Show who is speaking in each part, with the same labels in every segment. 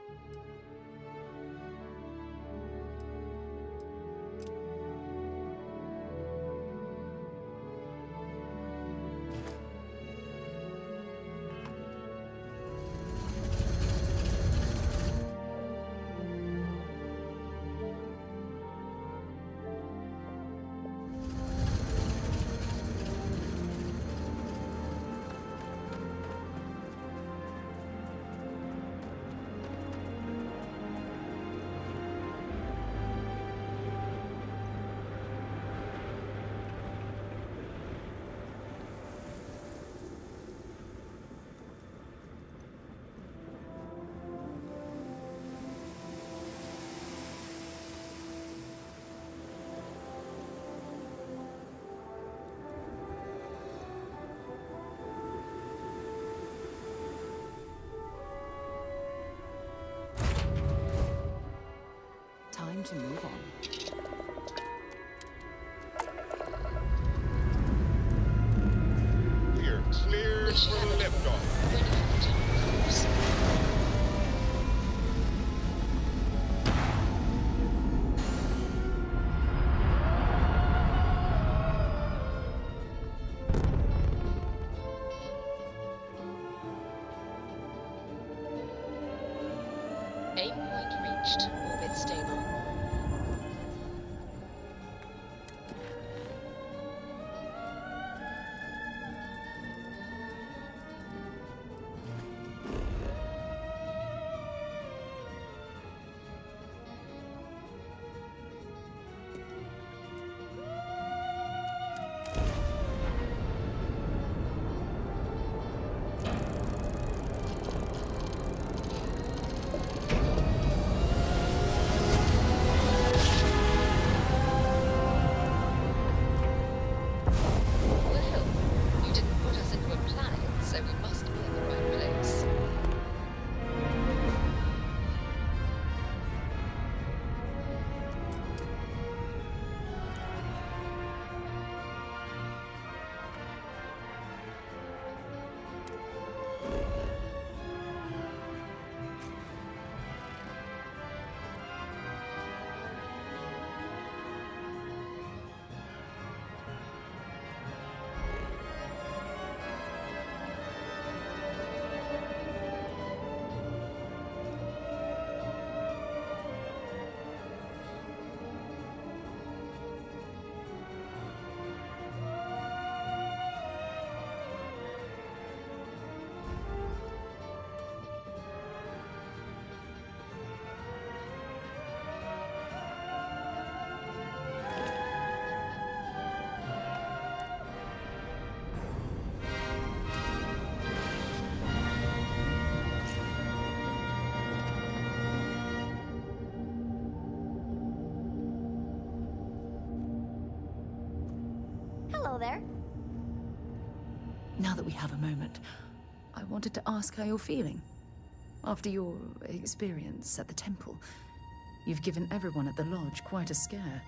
Speaker 1: Time to move on.
Speaker 2: We're clear for liftoff.
Speaker 3: Aim point reached. Orbit stable.
Speaker 4: Hello there.
Speaker 1: Now that we have a moment, I wanted to ask how you're feeling. After your experience at the temple, you've given everyone at the lodge quite a scare.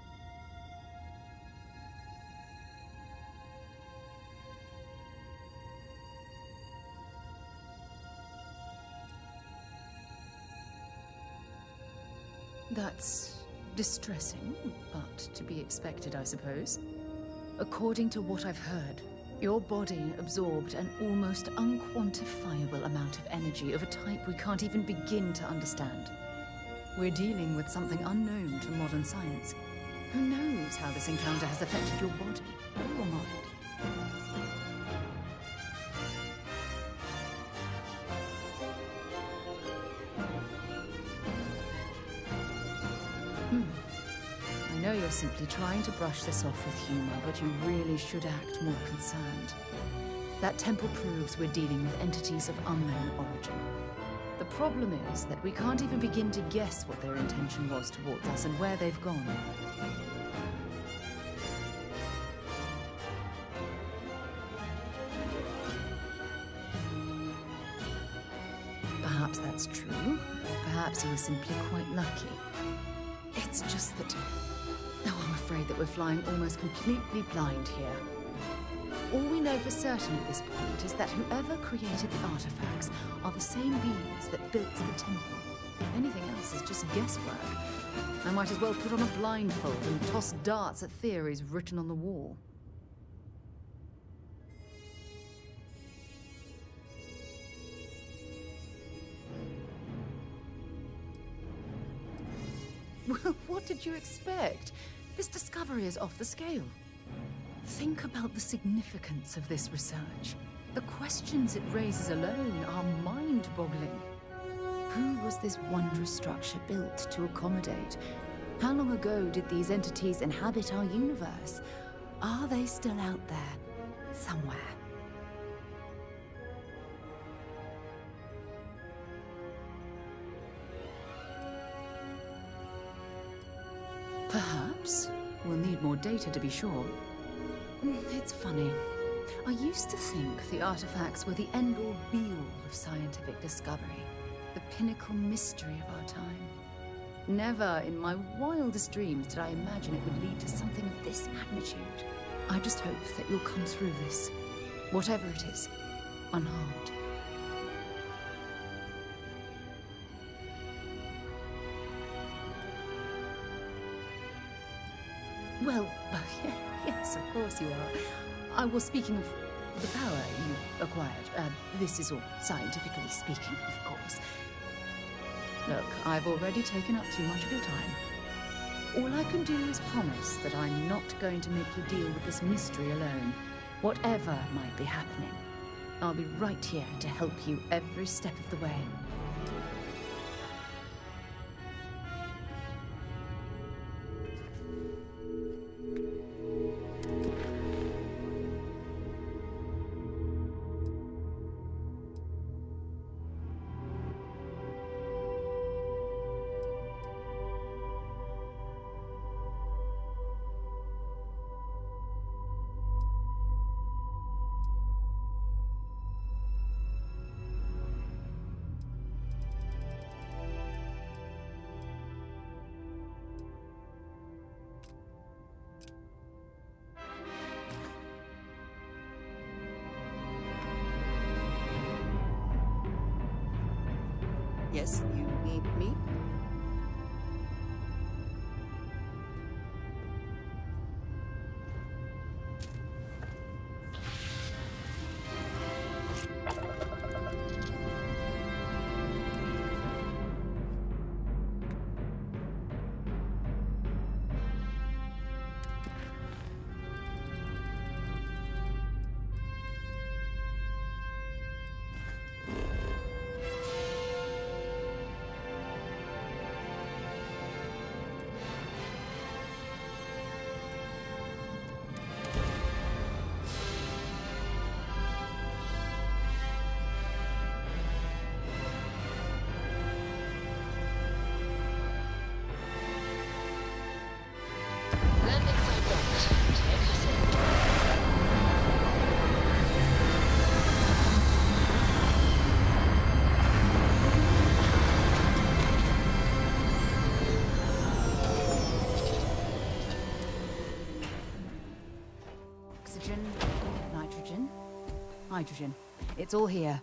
Speaker 1: That's distressing, but to be expected, I suppose. According to what I've heard, your body absorbed an almost unquantifiable amount of energy of a type we can't even begin to understand. We're dealing with something unknown to modern science. Who knows how this encounter has affected your body or your mind? I know you're simply trying to brush this off with humor, but you really should act more concerned. That temple proves we're dealing with entities of unknown origin. The problem is that we can't even begin to guess what their intention was towards us and where they've gone. Perhaps that's true. Perhaps he was simply quite lucky. It's just that... Oh, I'm afraid that we're flying almost completely blind here. All we know for certain at this point is that whoever created the artifacts are the same beings that built the temple. Anything else is just guesswork. I might as well put on a blindfold and toss darts at theories written on the wall. Well, what did you expect? This discovery is off the scale. Think about the significance of this research. The questions it raises alone are mind-boggling. Who was this wondrous structure built to accommodate? How long ago did these entities inhabit our universe? Are they still out there, somewhere? Perhaps. We'll need more data to be sure. It's funny. I used to think the artifacts were the end-all be-all of scientific discovery, the pinnacle mystery of our time. Never in my wildest dreams did I imagine it would lead to something of this magnitude. I just hope that you'll come through this, whatever it is, unharmed. Well, yes, of course you are. I was speaking of the power you acquired. This is all scientifically speaking, of course. Look, I've already taken up too much of your time. All I can do is promise that I'm not going to make you deal with this mystery alone. Whatever might be happening, I'll be right here to help you every step of the way.
Speaker 5: Yes, you need me?
Speaker 1: Oxygen, nitrogen, hydrogen. It's all here.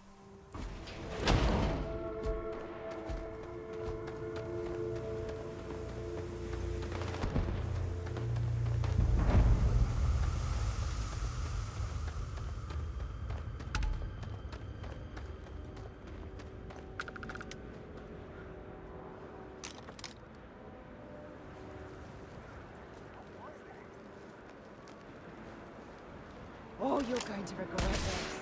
Speaker 1: Oh, you're going to regret this.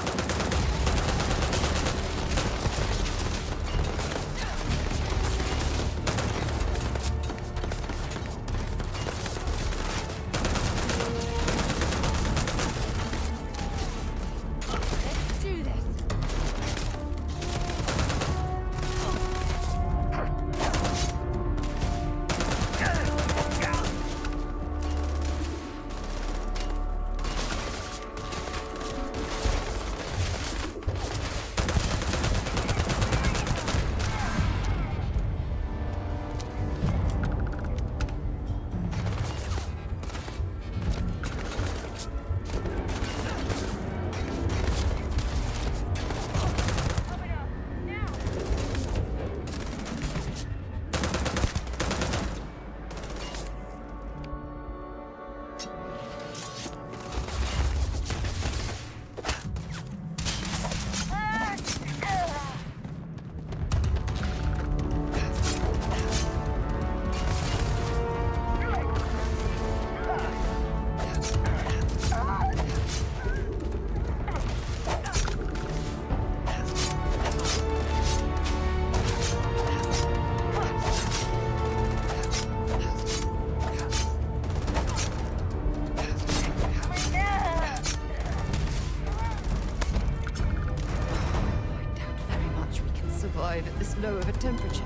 Speaker 1: Let's do this.
Speaker 5: check temperature.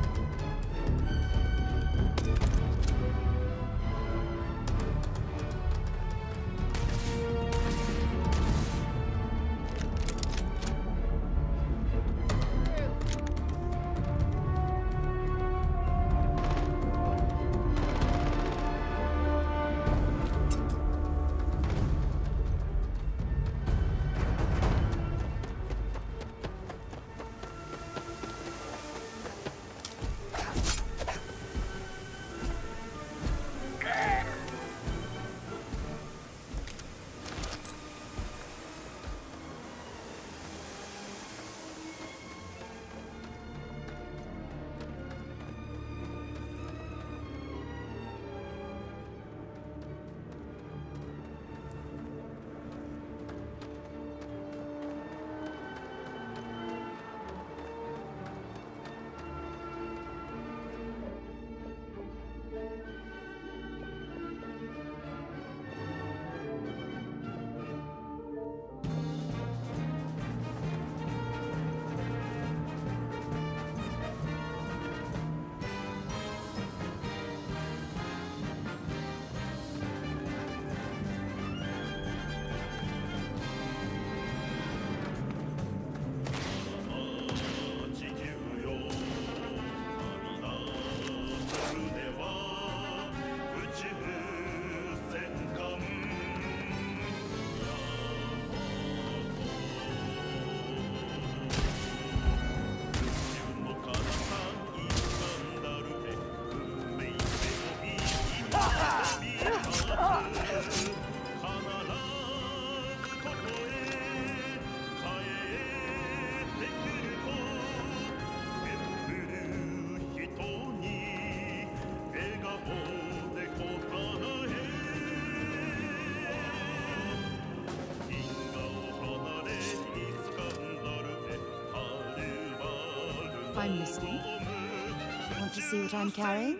Speaker 5: I'm listening. Want to see what I'm carrying?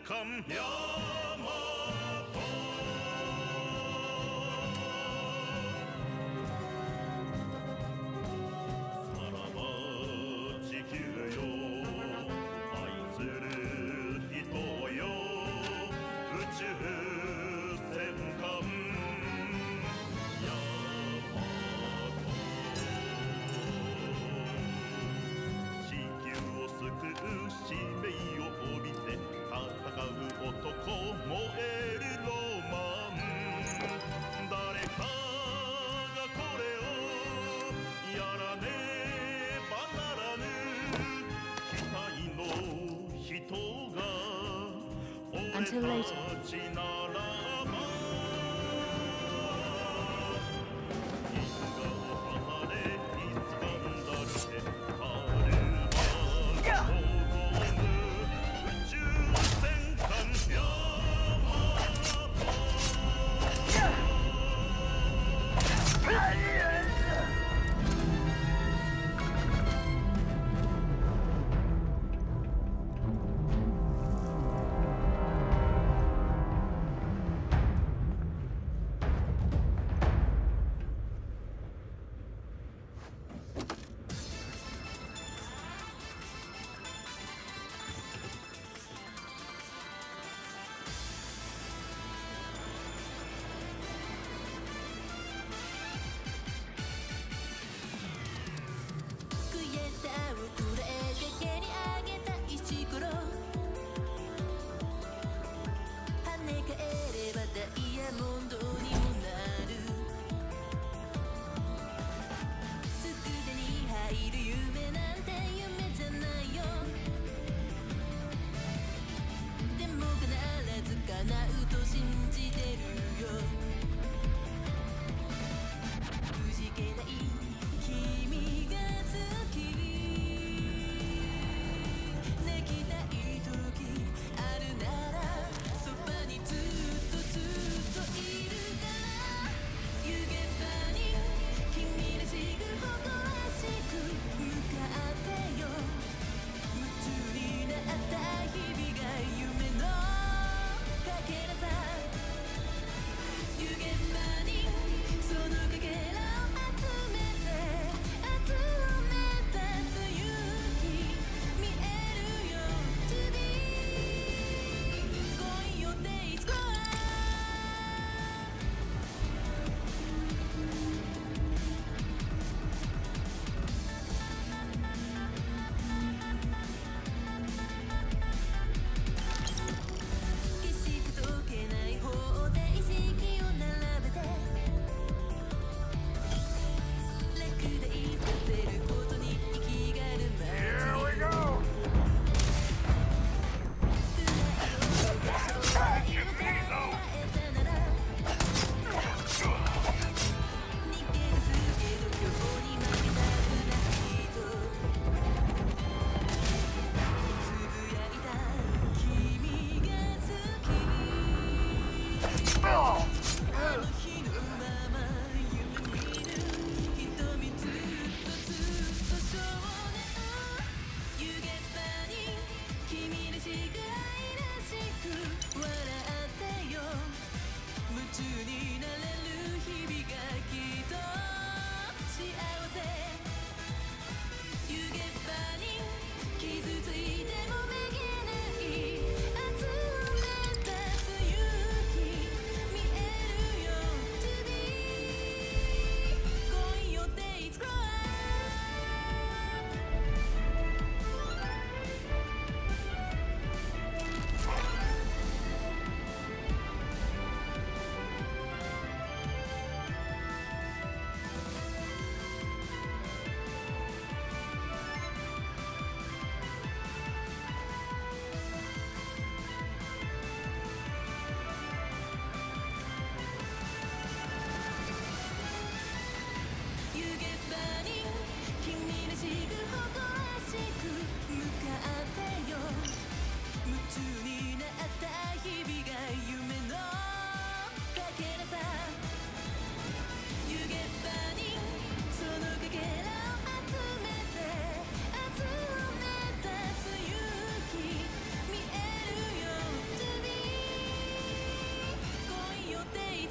Speaker 5: Until later.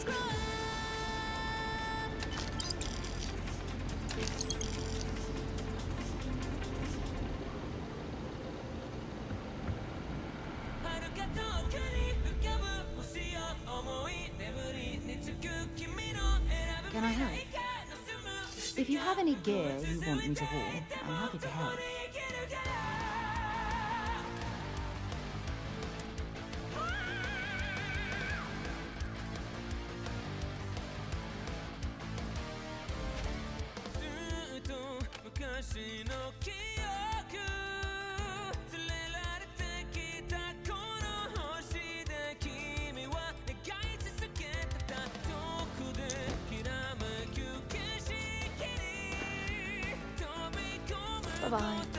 Speaker 5: Can I help? If you have any gear you want me to haul, I'm happy to help. Bye-bye.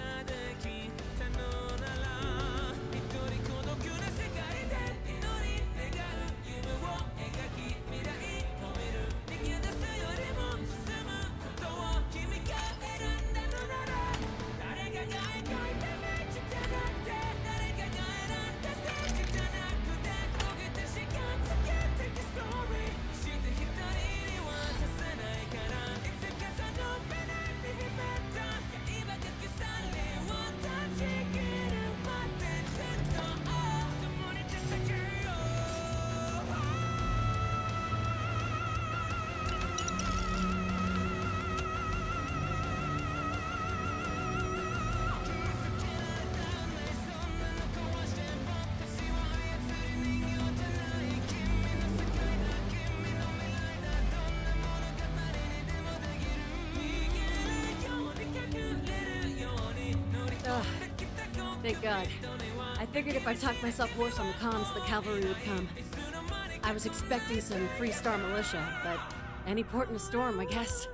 Speaker 6: Thank God. I figured if I talked myself hoarse on the comms, the cavalry would come. I was expecting some Freestar militia, but any port in a storm, I guess.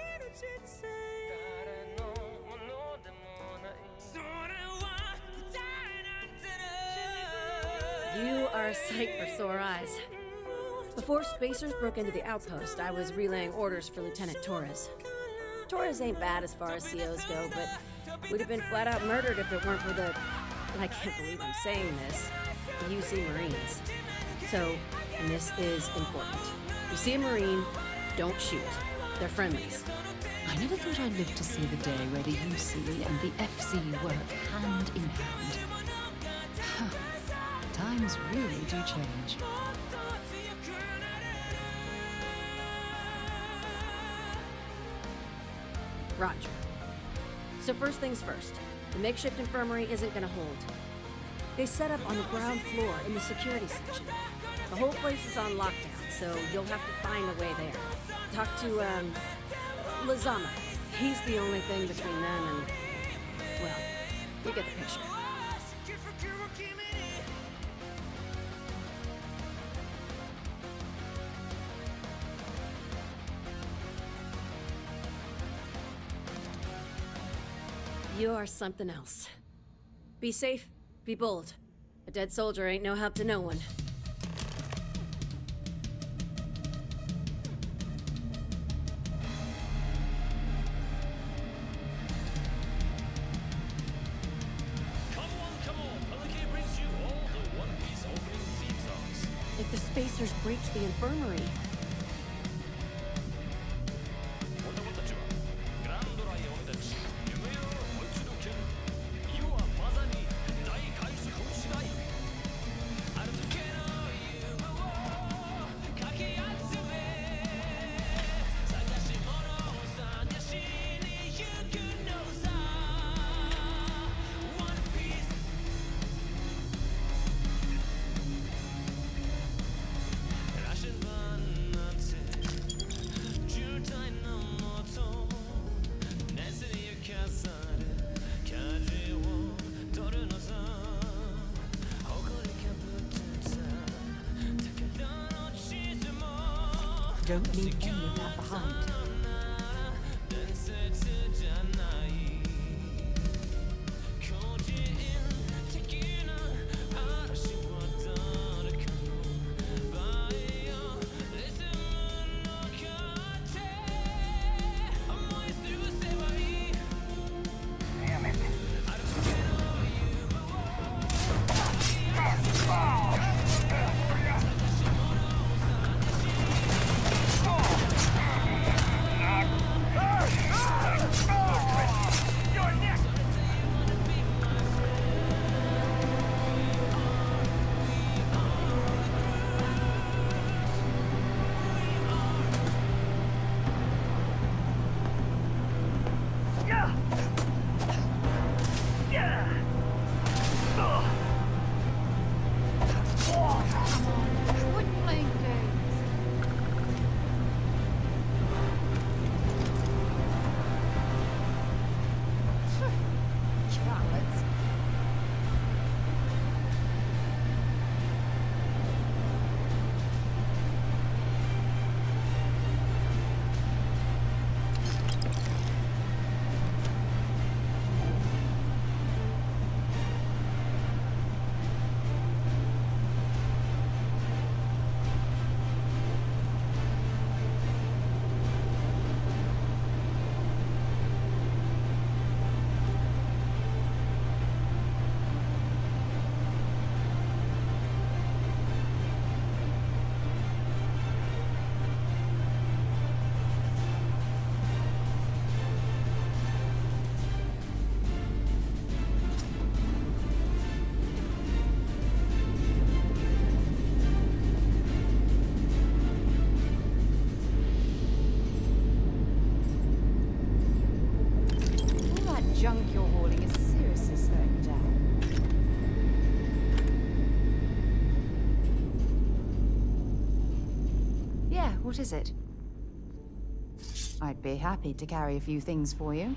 Speaker 6: You are a sight for sore eyes. Before Spacers broke into the outpost, I was relaying orders for Lieutenant Torres. Torres ain't bad as far as COs go, but would have been flat out murdered if it weren't for the... I can't believe I'm saying this. The UC Marines. So, and this is important. You see a Marine, don't shoot. They're friendlies.
Speaker 1: I never thought I'd live to see the day where the UC and the FC work hand in hand. Times really do change.
Speaker 6: Roger. So first things first, the makeshift infirmary isn't gonna hold. They set up on the ground floor in the security section. The whole place is on lockdown, so you'll have to find a way there. Talk to, Lazama. He's the only thing between them and... well, you get the picture. You are something else. Be safe, be bold. A dead soldier ain't no help to no one.
Speaker 7: Come on! Pelican brings you all the One Piece opening theme songs.
Speaker 6: If the Spacers breach the infirmary...
Speaker 1: Don't leave any of that behind.
Speaker 5: What is it? I'd be happy to carry a few things for you.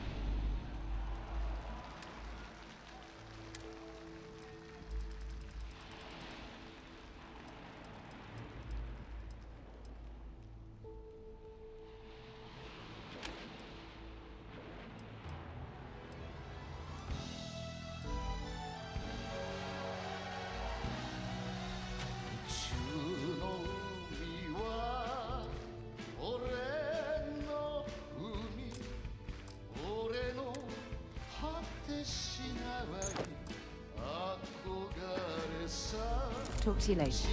Speaker 5: Talk to you later.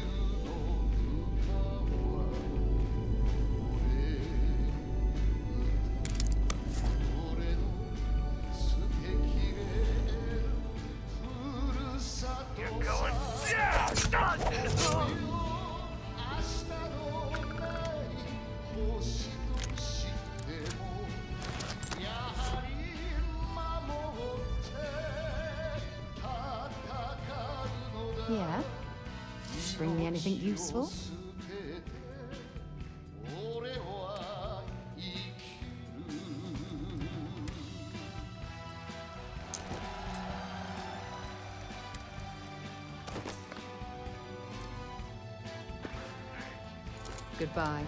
Speaker 5: Yeah? Bring me anything useful? Goodbye.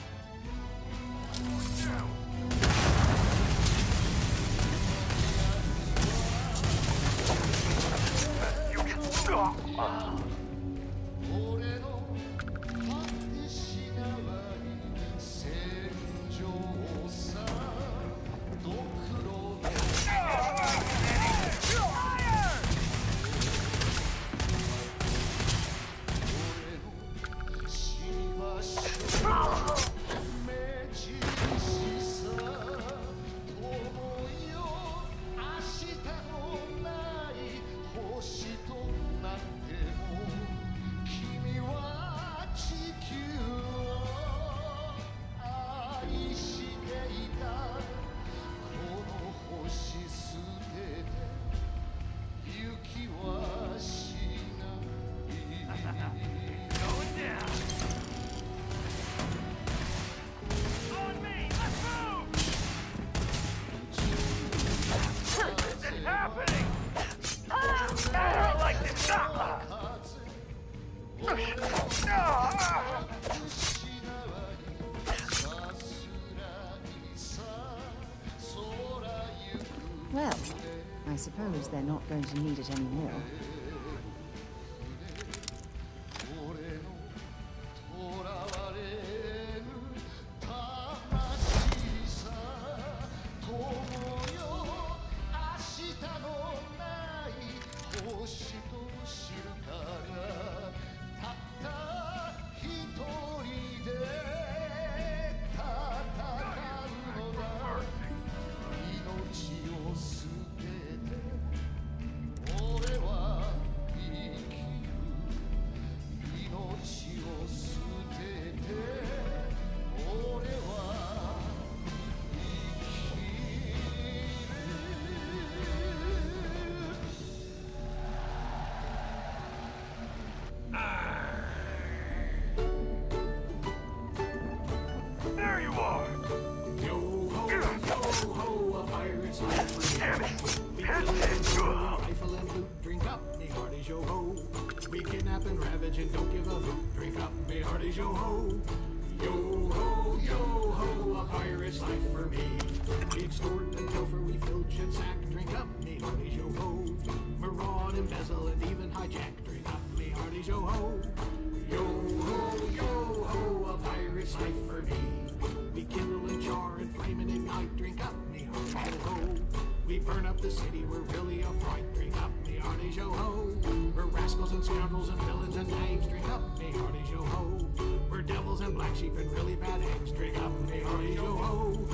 Speaker 5: Well, I suppose they're not going to need it anymore.
Speaker 8: We kidnap and ravage and don't give a hoot. Drink up, me hearties, yo ho. Yo ho, a pirate's life for me. We extort and pilfer, we filch and sack. Drink up, me hearties, yo ho. Maraud, embezzle, and even hijack. Drink up, me hearties, yo ho. Yo ho, a pirate's life for me. We kindle and char and flame and ignite. Drink up, me hearties, yo ho. We burn up the city, we're really a fright. Drink up, me hearties, yo ho. We're rascals and scoundrels and villains and knaves. Drink up, me hearties, yo ho. We're devils and black sheep and really bad eggs. Drink up, me hearties, yo ho.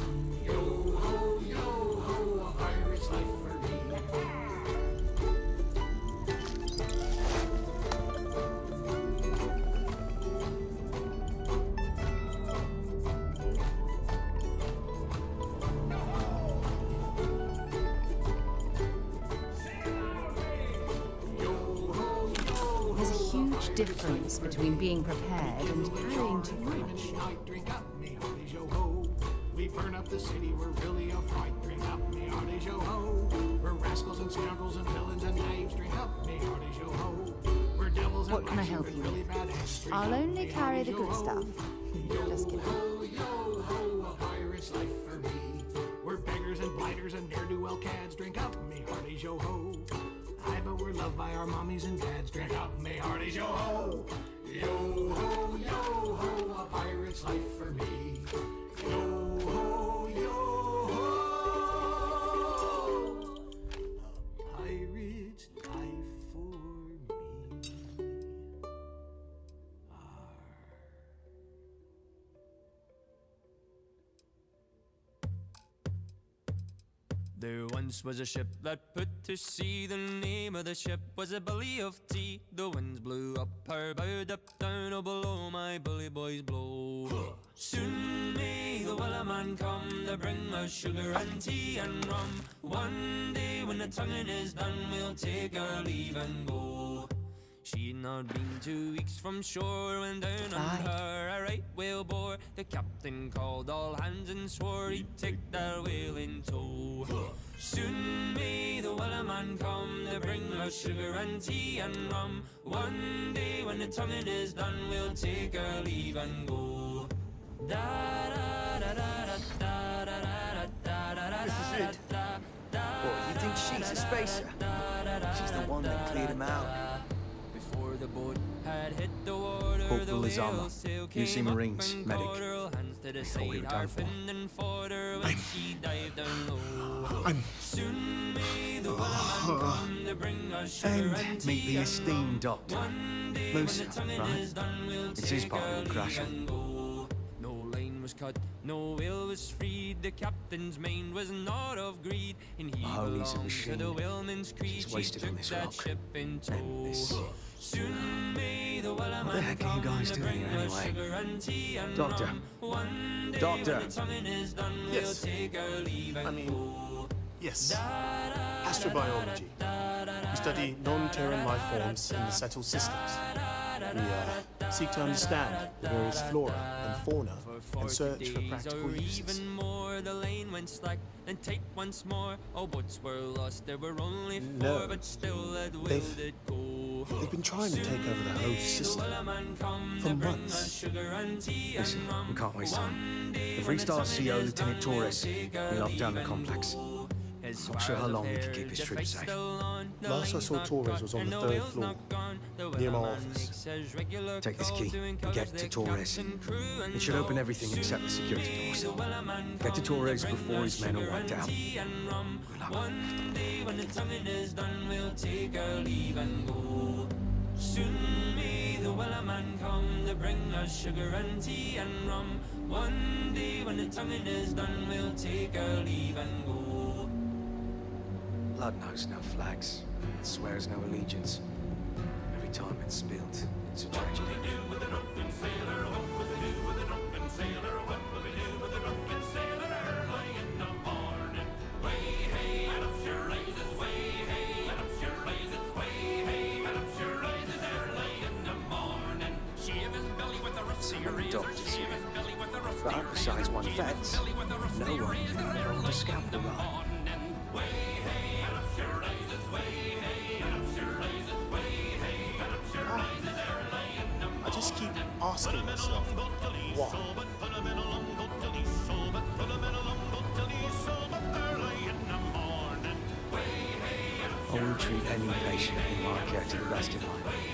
Speaker 8: Yo ho, a pirate's life for me. Yo
Speaker 5: difference between being prepared and carrying too much.
Speaker 8: Drink up, me hearties, yo ho. We burn up the city, we're really a fright. Drink up, me hearties, yo ho. We're rascals and scoundrels and villains and knaves. Drink up, me hearties, yo ho. We're devils and
Speaker 5: What can I help you
Speaker 8: really
Speaker 5: with?
Speaker 8: bad heads. Drink
Speaker 5: I'll
Speaker 8: up,
Speaker 5: only
Speaker 8: me
Speaker 5: carry
Speaker 8: hearties,
Speaker 5: the
Speaker 8: yo
Speaker 5: good
Speaker 8: ho.
Speaker 5: stuff. Just kidding.
Speaker 8: Yo ho, a pirate's life for me. We're beggars and blighters and ne'er-do-well cads. Drink up, me hearties, yo ho. Aye, but we're loved by our mommies and dads. Drink up, me hearties, yo ho. Yo ho, a pirate's life for me. Yo ho, a pirate's life for me.
Speaker 7: There once was a ship that put to sea. The name of the ship was a Billy of Tea. The winds blew up her bow, up down, oh below my bully boys blow. Soon may the Wellerman come to bring us sugar and tea and rum. One day when the tonguing is done, we'll take our leave and go. She'd not been 2 weeks from shore when down on her a right whale bore. The captain called all hands and swore he'd take that whale in tow. Soon may the Wellerman come to bring us sugar and tea and rum. One day when the tonguing is done, we'll take our leave and go. Da da da da da da da da da da.
Speaker 9: This is it. What, you think she's a spacer? She's the one that cleared him out.
Speaker 7: Before the boat had hit the water,
Speaker 9: Corporal Lizama, UC Marines, medic. I thought we were done for. And meet the esteemed doctor, Musa, right? It's his part of the crasher.
Speaker 7: No line was cut, no whale was freed. The captain's mind was not of greed, and he
Speaker 9: Mahoney's a
Speaker 7: belonged
Speaker 9: machine.
Speaker 7: to the whaleman's creed.
Speaker 9: He's wasted on this rock.
Speaker 7: Ship in tow.
Speaker 9: And this.
Speaker 7: Soon may the
Speaker 9: What the heck are you guys doing here anyway? Doctor. Doctor.
Speaker 10: Yes. I mean, yes. Astrobiology. We study non-Terran life forms in the settled systems. We seek to understand the various flora and fauna and search for practical uses.
Speaker 7: Even more, the lane went slack and tight once more. All boats were lost, there were only four, but still that will did go.
Speaker 10: They've been trying to take over the whole system for months.
Speaker 9: Listen, we can't waste time. The Freestar CO, Lieutenant Torres, he locked down the complex. I'm not sure how long he can keep his troops safe.
Speaker 10: Last I saw Torres was on the 3rd floor, near my office.
Speaker 9: Take this key and get to Torres. It should open everything except the security doors. Get to Torres before his men are wiped out. Good luck.
Speaker 7: One day when the tonguing is done, we'll take our leave and go. Soon may the Wellerman come to bring us sugar and tea and rum. One day when the tonguing is done, we'll take our leave and go.
Speaker 9: Blood knows no flags. It swears no allegiance. Every time it's spilled, it's a tragedy. No doctors here. But besides one vet, no one can hold a scalpel on.
Speaker 10: I just keep asking myself, why?
Speaker 9: I will treat any patient in my care to the best of my ability.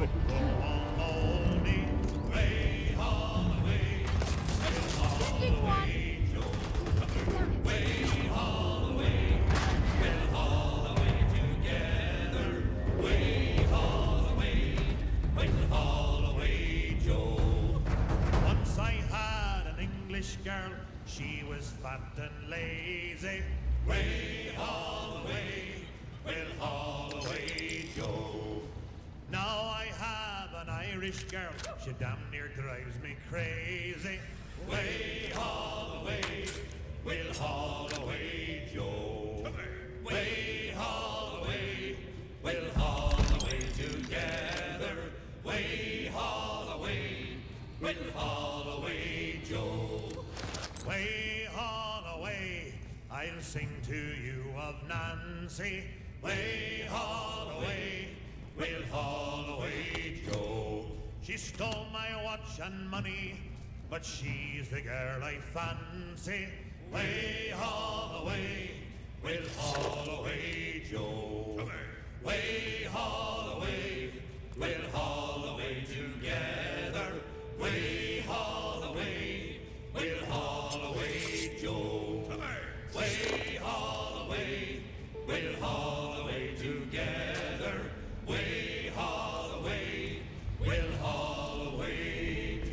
Speaker 8: Once I had an English girl, she was fat and lazy. Way Holloway, Will Holloway Joe. Now I have an Irish girl, she damn near drives me crazy. Way Holloway, Will Holloway Joe. Way Holloway, Will Holloway together. Way Holloway, Will Holloway Joe. Way Holloway, I'll sing to you of Nancy. Way Holloway, Will Holloway Joe. She stole my watch and money, but she's the girl I fancy. Way Holloway, Will Holloway Joe. Way Holloway, Will Holloway together. Way Holloway, Will Holloway Joe. Way Holloway, Will Holloway together. Way Holloway, Will Holloway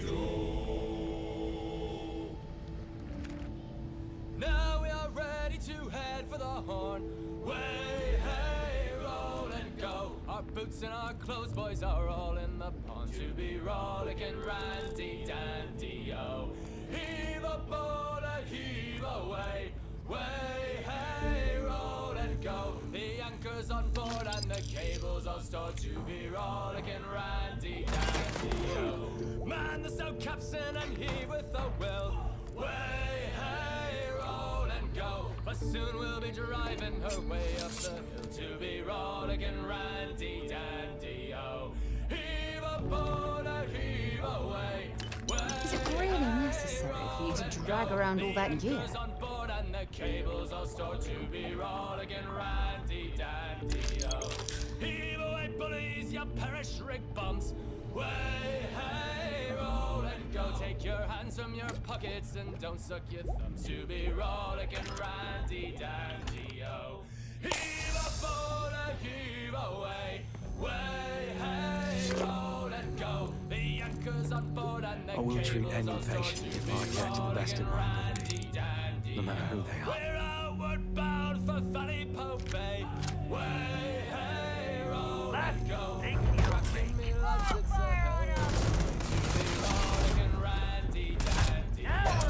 Speaker 8: Joe.
Speaker 7: Now we are ready to head for the horn. Way, hey, roll and go. Our boots and our clothes, boys, are all in the pond to be rollicking randy dandy o. Heave a boat and heave away. Way, hey, roll and go. The anchor's on board and the cables all stored to be rollicking randy dandy o. Man the stout capstan and heave with a will. Way, hey, roll and go. But soon we'll be driving her way up the hill to be rollicking randy dandy o. Heave a boat and heave away.
Speaker 5: Is it really necessary for you to drag around all that gear?
Speaker 7: On board and the cables all stored to be rollicking randy dandy o. Heave away bullies, you perish rig bumps. Way, hey, roll and go. Take your hands from your pockets and don't suck your thumbs to be rollicking randy dandy o. Heave a boat and heave away. Way, hey, roll and go. The anchor's on board and the
Speaker 9: I will treat
Speaker 7: cables
Speaker 9: any
Speaker 7: all stored
Speaker 9: patient
Speaker 7: to
Speaker 9: in
Speaker 7: be
Speaker 9: my care to the best of my ability, no matter who they are.
Speaker 7: We're outward bound for Fanny Pope Bay. Way, hey, roll and go. Rocking me like it's a hell. To be rollicking randy dandy.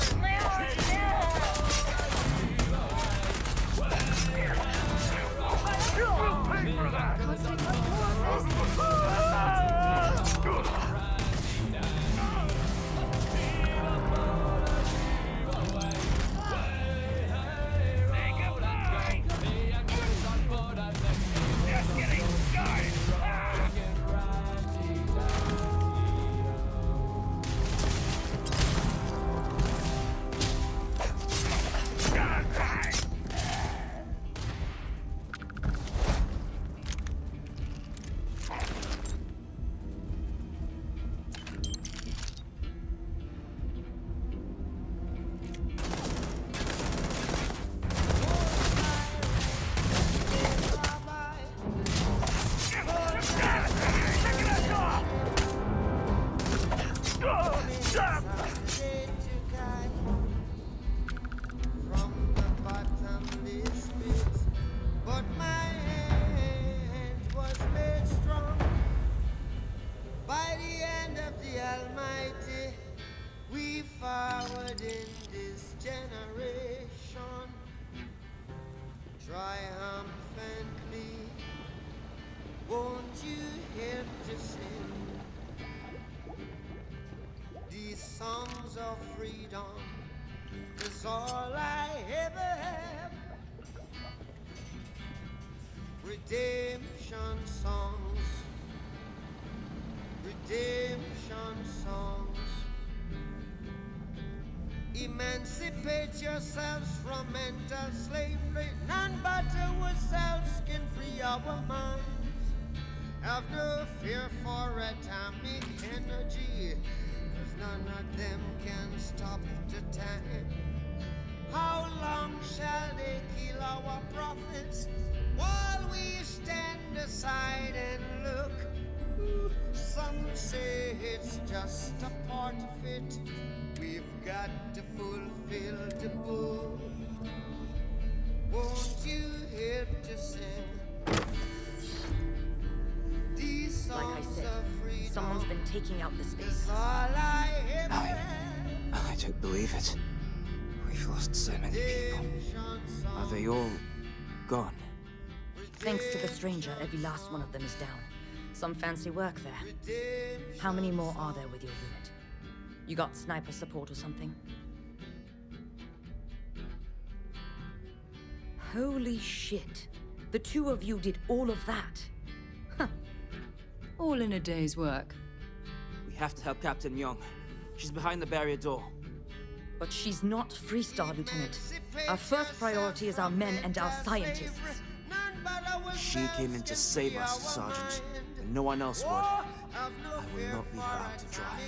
Speaker 11: Redemption songs, redemption songs. Emancipate yourselves from mental slavery. None but ourselves can free our minds have no fear for atomic energy, 'cause none of them can stop the time. How long shall they kill our prophets while we stand aside and look? Some say it's just a part of it. We've got to fulfill the book. Won't you help to sing these songs
Speaker 6: Like I said,
Speaker 11: of freedom?
Speaker 6: someone's been taking out the space.
Speaker 11: All I ever
Speaker 12: I don't believe it. We've lost so many people. Are they all gone?
Speaker 6: Thanks to the stranger, every last one of them is down. Some fancy work there. How many more are there with your unit? You got sniper support or something? Holy shit. The two of you did all of that. Huh.
Speaker 1: All in a day's work.
Speaker 12: We have to help Captain Young. She's behind the barrier door.
Speaker 6: But she's not Freestar, Lieutenant. Our first priority is our men and our scientists.
Speaker 12: She came in to save us, Sergeant, and no one else would. I will not leave her out to dry.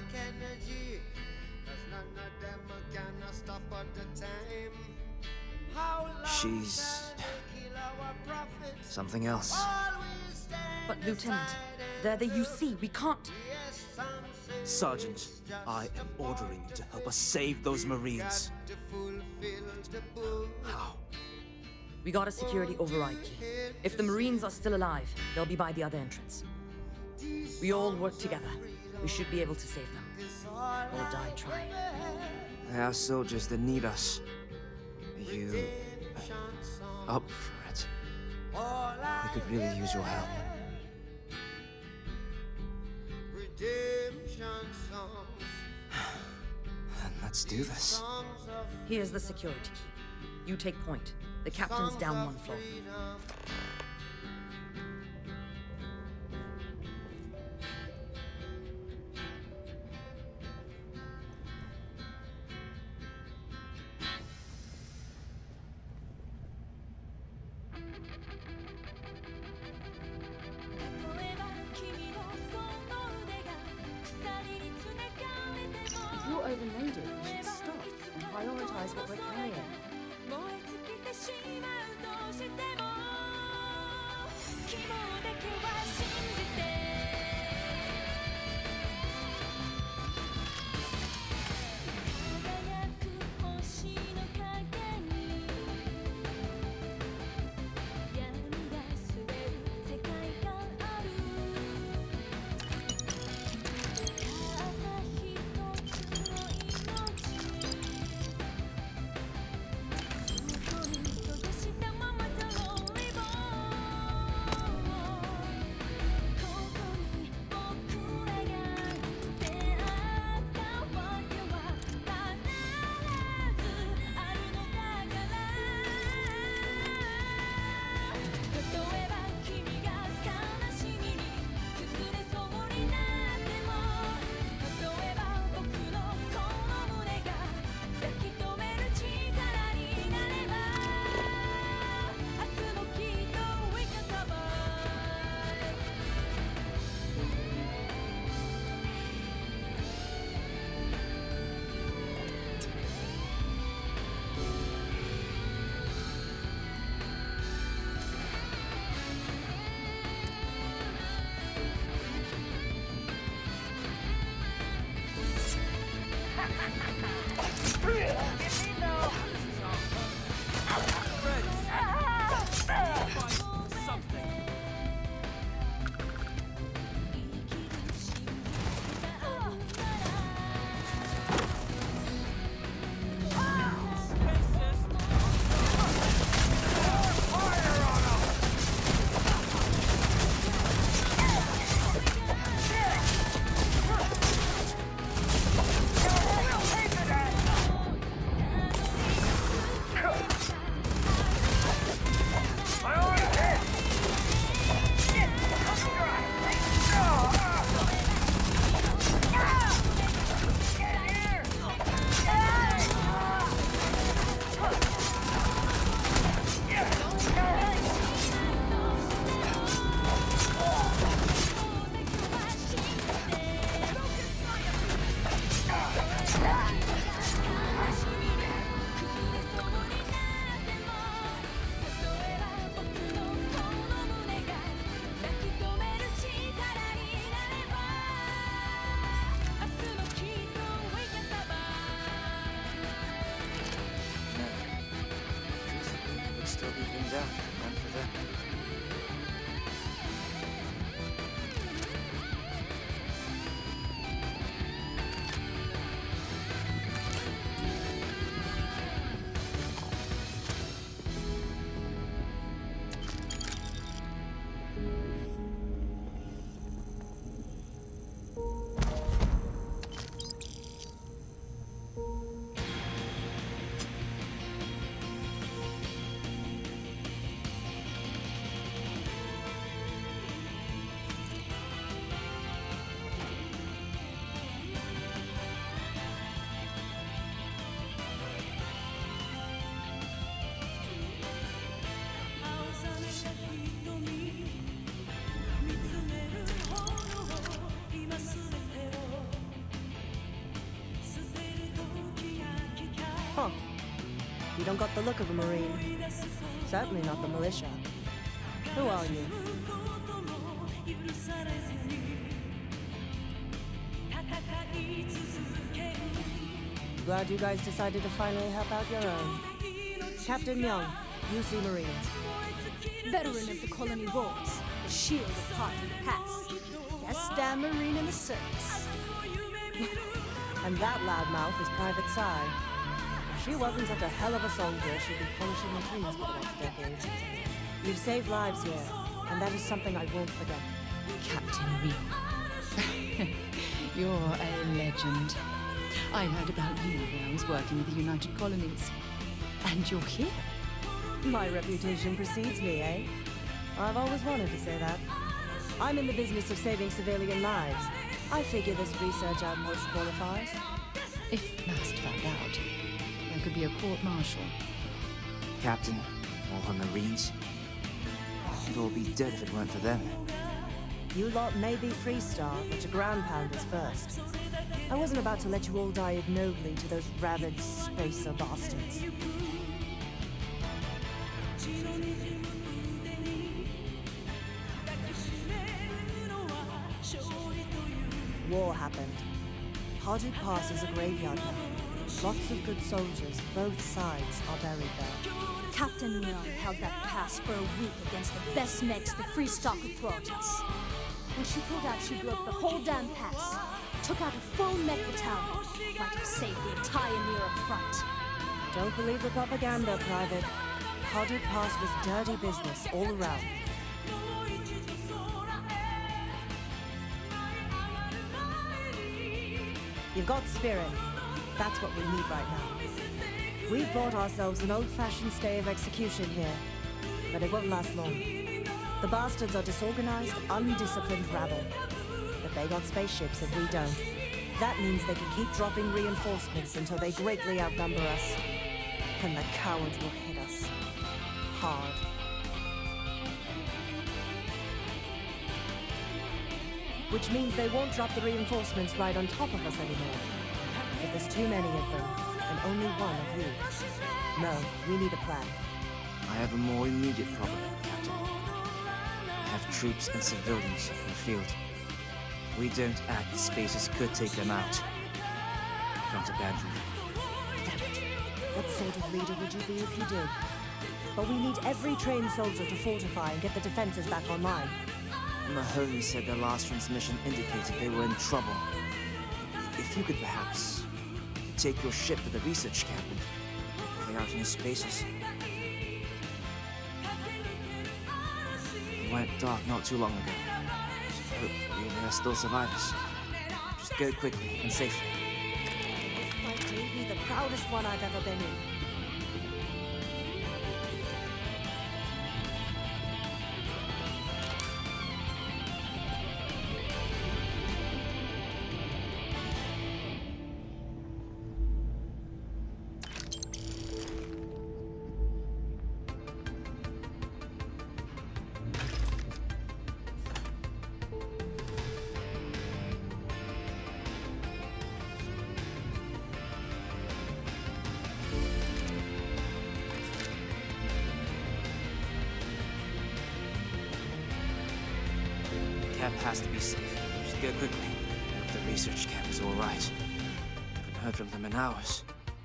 Speaker 12: She's something else.
Speaker 6: But Lieutenant, they're the UC. We can't.
Speaker 12: Sergeant, I am ordering you to help us save those Marines. How?
Speaker 6: We got a security override key. If the Marines are still alive, they'll be by the other entrance. We all work together. We should be able to save them. Or die trying.
Speaker 12: There are soldiers that need us. Are you up for it? We could really use your help. Then let's do this.
Speaker 6: Here's the security key. You take point. The captain's down one floor.
Speaker 5: If you're overloaded, you should stop and prioritize what we're carrying.
Speaker 13: You don't got the look of a Marine. Certainly not the militia. Who are you? Glad you guys decided to finally help out your own. Captain Young, UC Marines.
Speaker 14: Veteran of the colony wars, the shield of Parkland Pass. Best damn Marine in the service.
Speaker 13: And that loudmouth is Private Sai. If she wasn't such a hell of a soldier, she'd be polishing the trees for the next decade. You've saved lives here, and that is something I won't forget.
Speaker 1: Captain Real. You're a legend. I heard about you when I was working with the United Colonies. And you're here.
Speaker 13: My reputation precedes me, eh? I've always wanted to say that. I'm in the business of saving civilian lives. I figure this research outpost qualifies.
Speaker 1: If Mast found out, there could be a court-martial.
Speaker 12: Captain, all her Marines. They'd all be dead if it weren't for them.
Speaker 13: You lot may be Freestar, but your ground pounders first. I wasn't about to let you all die ignobly to those rabid spacer bastards. War happened. Harduk Pass is a graveyard now. Lots of good soldiers, both sides, are buried there.
Speaker 14: Captain Young held that pass for a week against the best mechs the Freestock could throw at us. When she pulled out, she blew up the whole damn pass. Took out a full mech battalion. Might have saved the entire near up front.
Speaker 13: Don't believe the propaganda, Private. Harduk Pass was dirty business all around. You've got spirit. That's what we need right now. We've bought ourselves an old-fashioned stay of execution here, but it won't last long. The bastards are disorganized, undisciplined rabble. But they got spaceships and we don't. That means they can keep dropping reinforcements until they greatly outnumber us. And the cowards will hit us. Hard. Which means they won't drop the reinforcements right on top of us anymore. But there's too many of them, and only one of you. No, we need a plan.
Speaker 12: I have a more immediate problem, Captain. I have troops and civilians in the field. If we don't act, the Spacers could take them out. I can't abandon them.
Speaker 13: Damn it. What sort of leader would you be if you did? But we need every trained soldier to fortify and get the defenses back online.
Speaker 12: Mahoney said their last transmission indicated they were in trouble. If you could perhaps take your ship to the research camp and play out in the Spacers. It went dark not too long ago. Hopefully there are still survivors. Just go quickly and safely.
Speaker 13: This might be the proudest one I've ever been in.
Speaker 12: Camp has to be safe. Just go quickly. I hope the research camp is all right. Haven't heard from them in hours.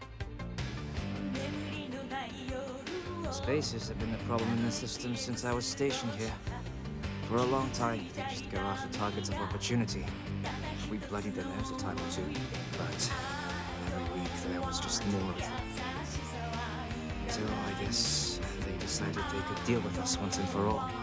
Speaker 12: Spacers have been the problem in the system since I was stationed here. For a long time, they just go after targets of opportunity. We bloodied their nose a time or two, but every week there was just more of them. Until, I guess, they decided they could deal with us once and for all.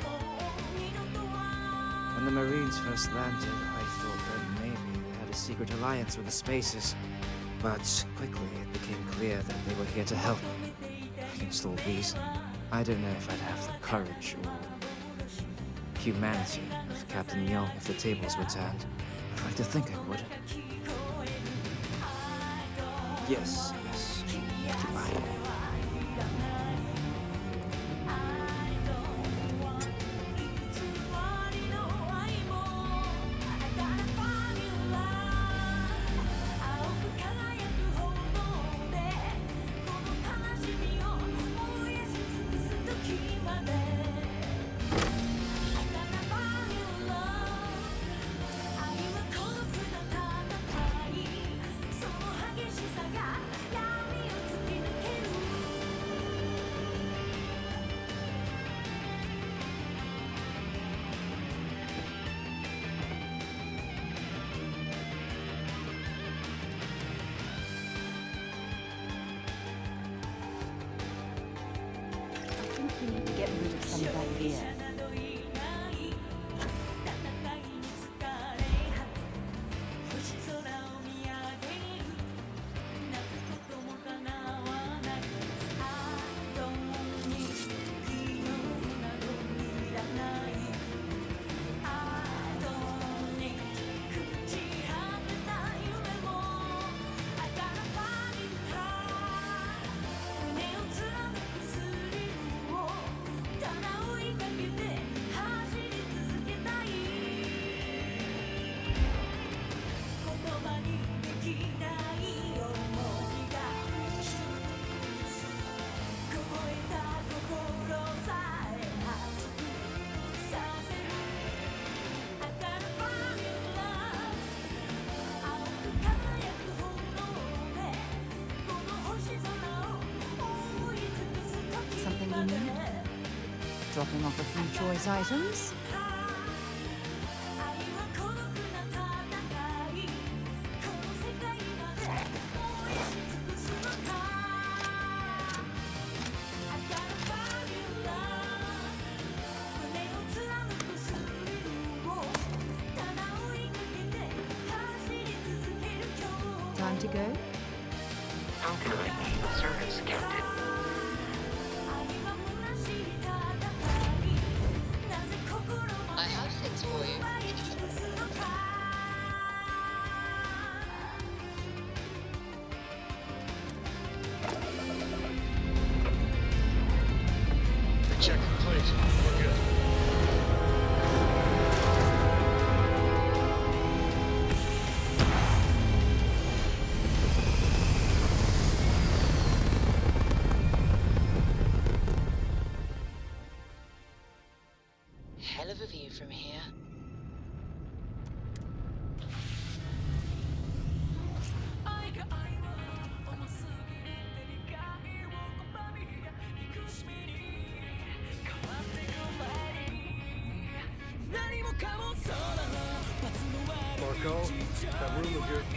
Speaker 12: When the Marines first landed, I thought that maybe they had a secret alliance with the Spacers. But quickly it became clear that they were here to help. Against all reason. I don't know if I'd have the courage or humanity of Captain Young if the tables were turned. I'd like to think I would. Yes. Goodbye.
Speaker 1: dropping off a few choice items. Time to go?
Speaker 3: Okay, service, Captain. I have things for you.
Speaker 2: Check complete. We're good.
Speaker 3: Hell of a view from here.
Speaker 9: Marco, that room of yours.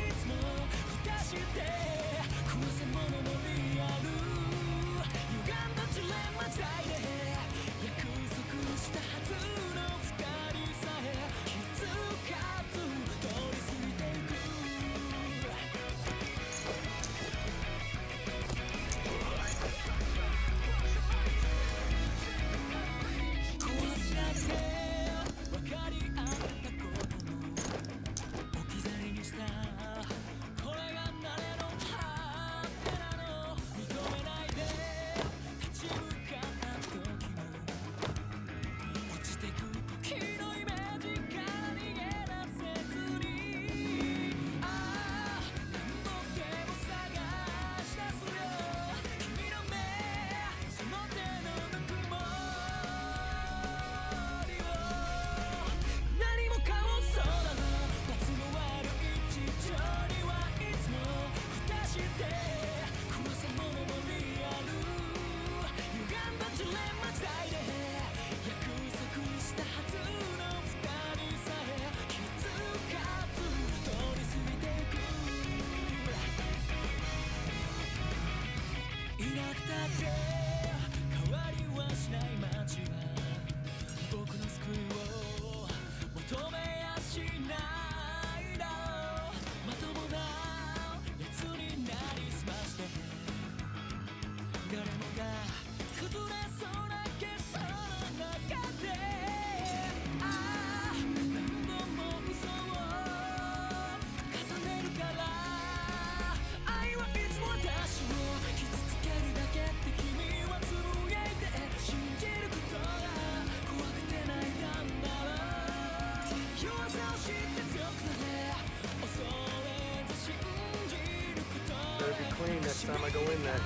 Speaker 9: Better be clean next time I go in there.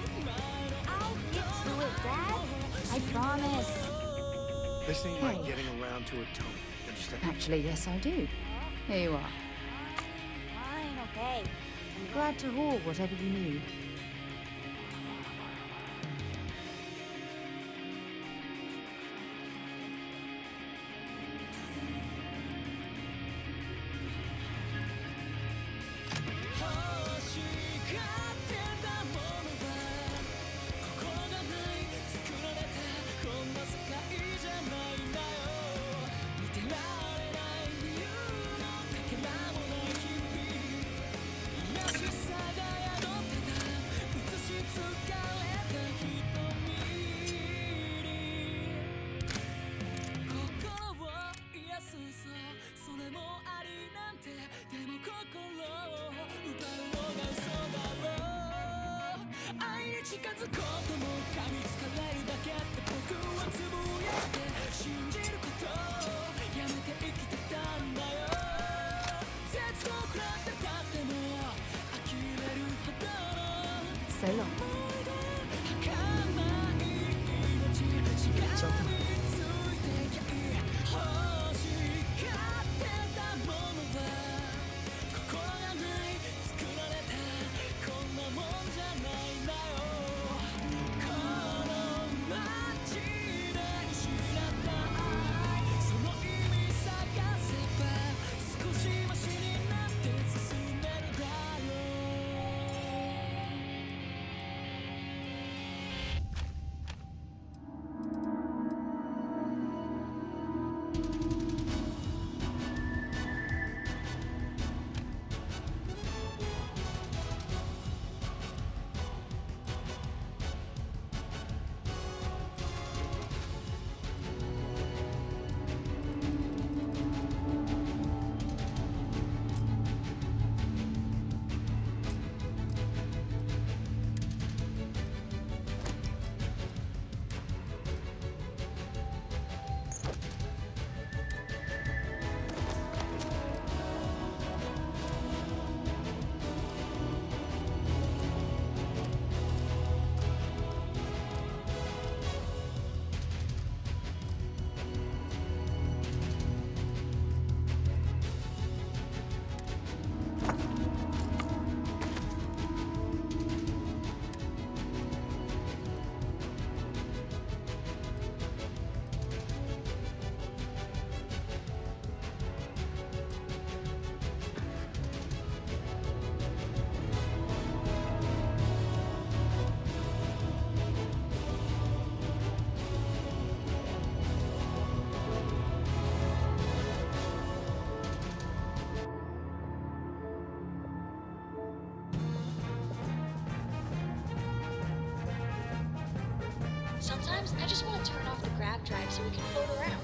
Speaker 14: I'll get to it, Dad. I promise.
Speaker 9: This ain't like getting around to a tote. You understand?
Speaker 1: Actually, yes, I do. Here you are.
Speaker 14: Fine, okay.
Speaker 1: I'm glad to haul whatever you need. So long.
Speaker 3: Sometimes I just want to turn off the grab drive so we can float around.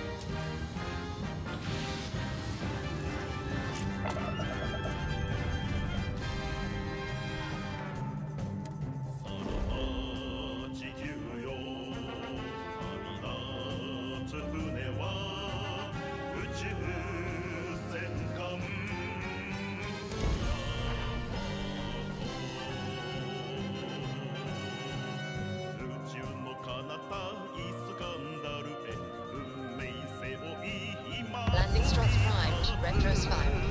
Speaker 3: Landing struts primed. Retros firing.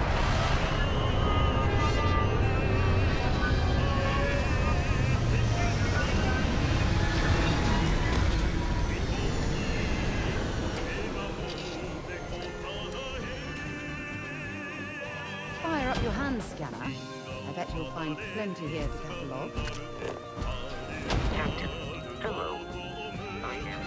Speaker 5: Fire up your hand scanner. I bet you'll find plenty here to catalogue.
Speaker 3: Captain, hello. I am.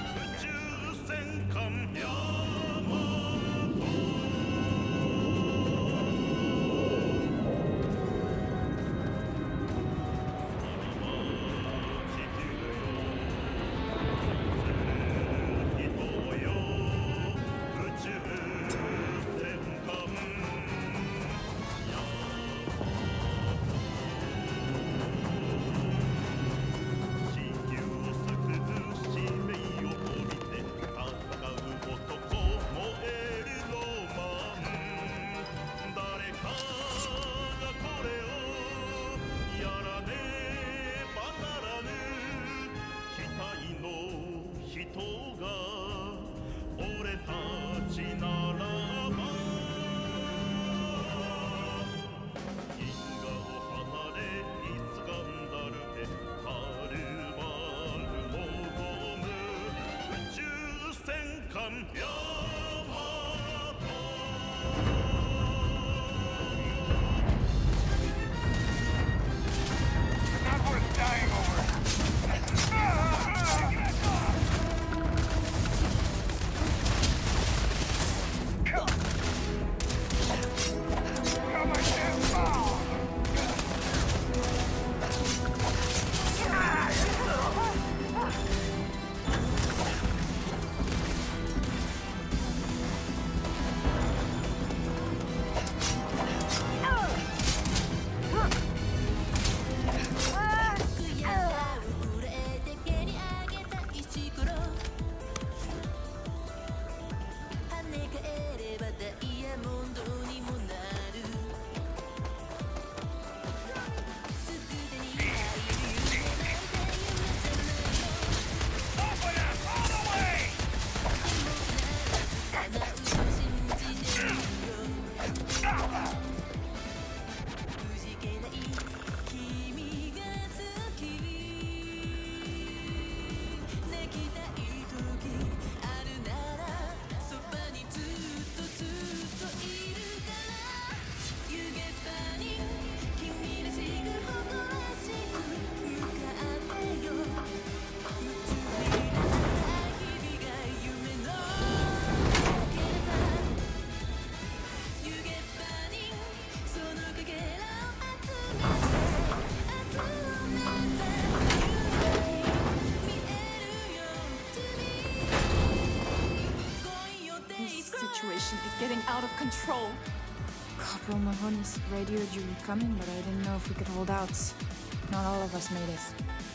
Speaker 1: Is getting out of control.
Speaker 5: Corporal Mahonis radioed you were coming, but I didn't know if we could hold out. Not all of us made it.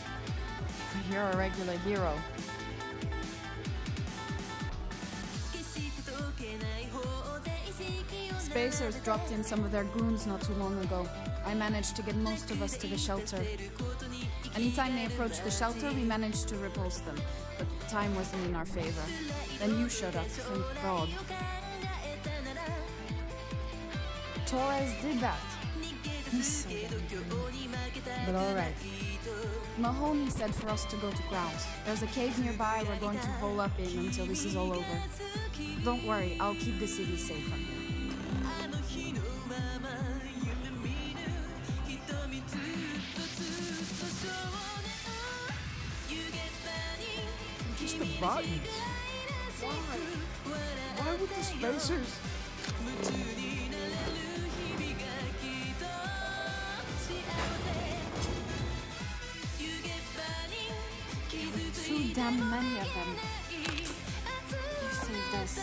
Speaker 1: But you're a regular hero. Spacers dropped in some of their goons not too long ago. I managed to get most of us to the shelter. Anytime they approached the shelter, we managed to repulse them, but time wasn't in our favor. Then you showed up, thank God.
Speaker 5: Torres did that. He's so young. But alright.
Speaker 1: Mahoney said for us to go to grounds. There's a cave nearby we're going to hole up in until this is all over. Don't worry, I'll keep the city safe from here.
Speaker 10: Just the buttons. Why would the spacers?
Speaker 1: Too damn
Speaker 5: many of them. You saved us.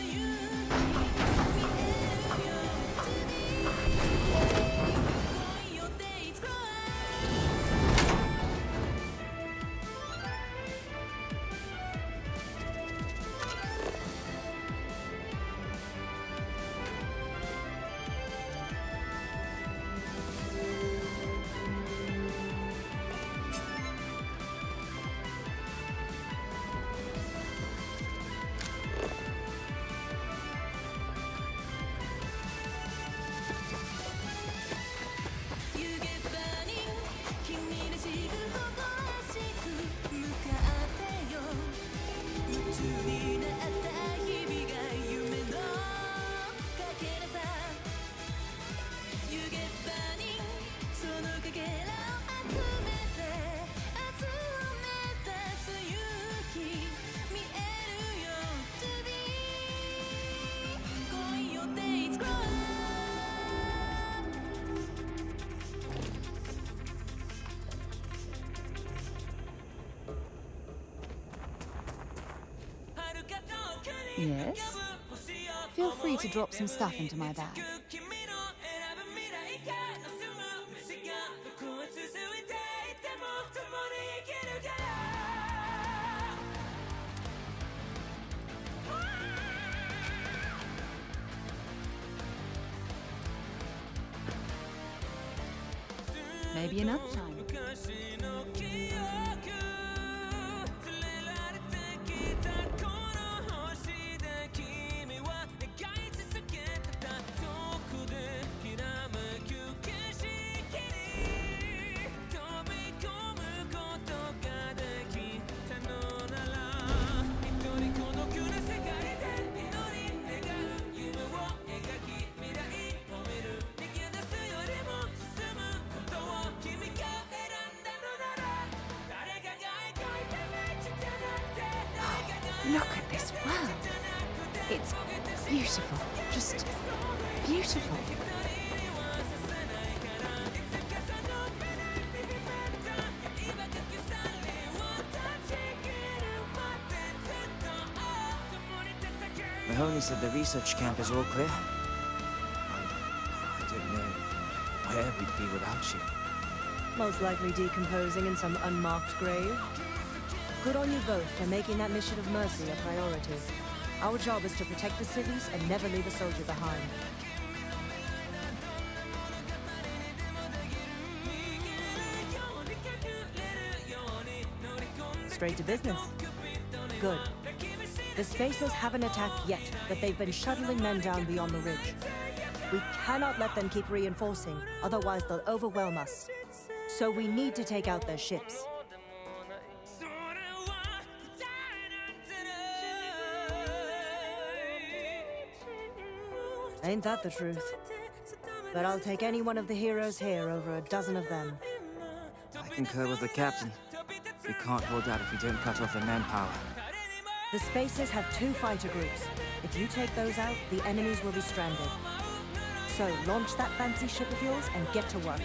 Speaker 1: Yes?
Speaker 5: Feel free to drop some stuff into my bag.
Speaker 1: Maybe another time. Look at this world. It's beautiful. Just beautiful.
Speaker 12: Mahoney said the research camp is all clear. I don't know where we'd be without you.
Speaker 13: Most likely decomposing in some unmarked grave. Good on you both for making that mission of mercy a priority. Our job is to protect the cities and never leave a soldier behind. Straight to business. Good. The Spacers haven't attacked yet, but they've been shuttling men down beyond the ridge. We cannot let them keep reinforcing, otherwise they'll overwhelm us. So we need to take out their ships. Ain't that the truth? But I'll take any one of the heroes here over a dozen of them.
Speaker 12: I concur with the captain. We can't hold out if we don't cut off their manpower.
Speaker 13: The Spacers have 2 fighter groups. If you take those out, the enemies will be stranded. So launch that fancy ship of yours and get to work.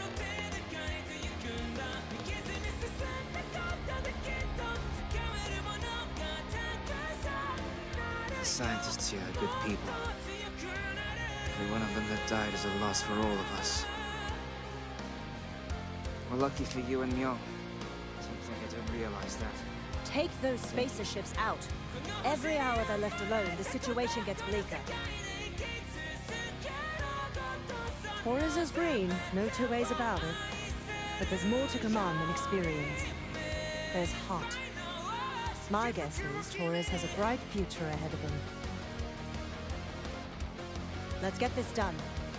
Speaker 12: The scientists here are good people. Every one of them that died is a loss for all of us. We're lucky for you and Myung. I don't realize that.
Speaker 13: Take those Spacer ships out. Every hour they're left alone, the situation gets bleaker. Torres is green, no 2 ways about it. But there's more to command than experience. There's heart. My guess is Torres has a bright future ahead of him. Let's get this done.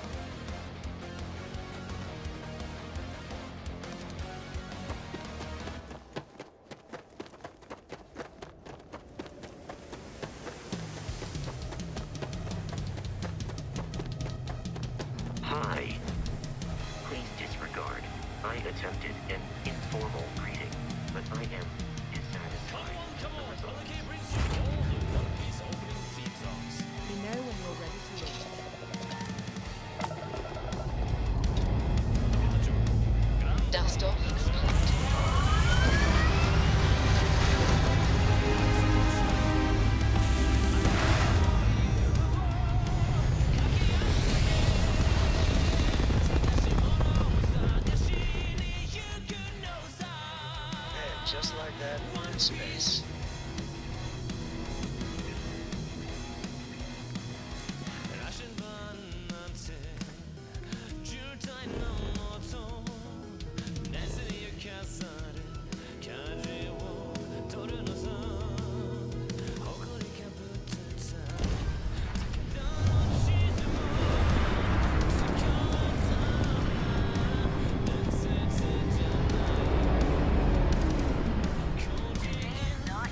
Speaker 3: Hi. Please disregard. I attempted an informal greeting, but I am dissatisfied.
Speaker 5: We know when you're ready to leave.
Speaker 3: Dust off.
Speaker 2: space.
Speaker 15: Not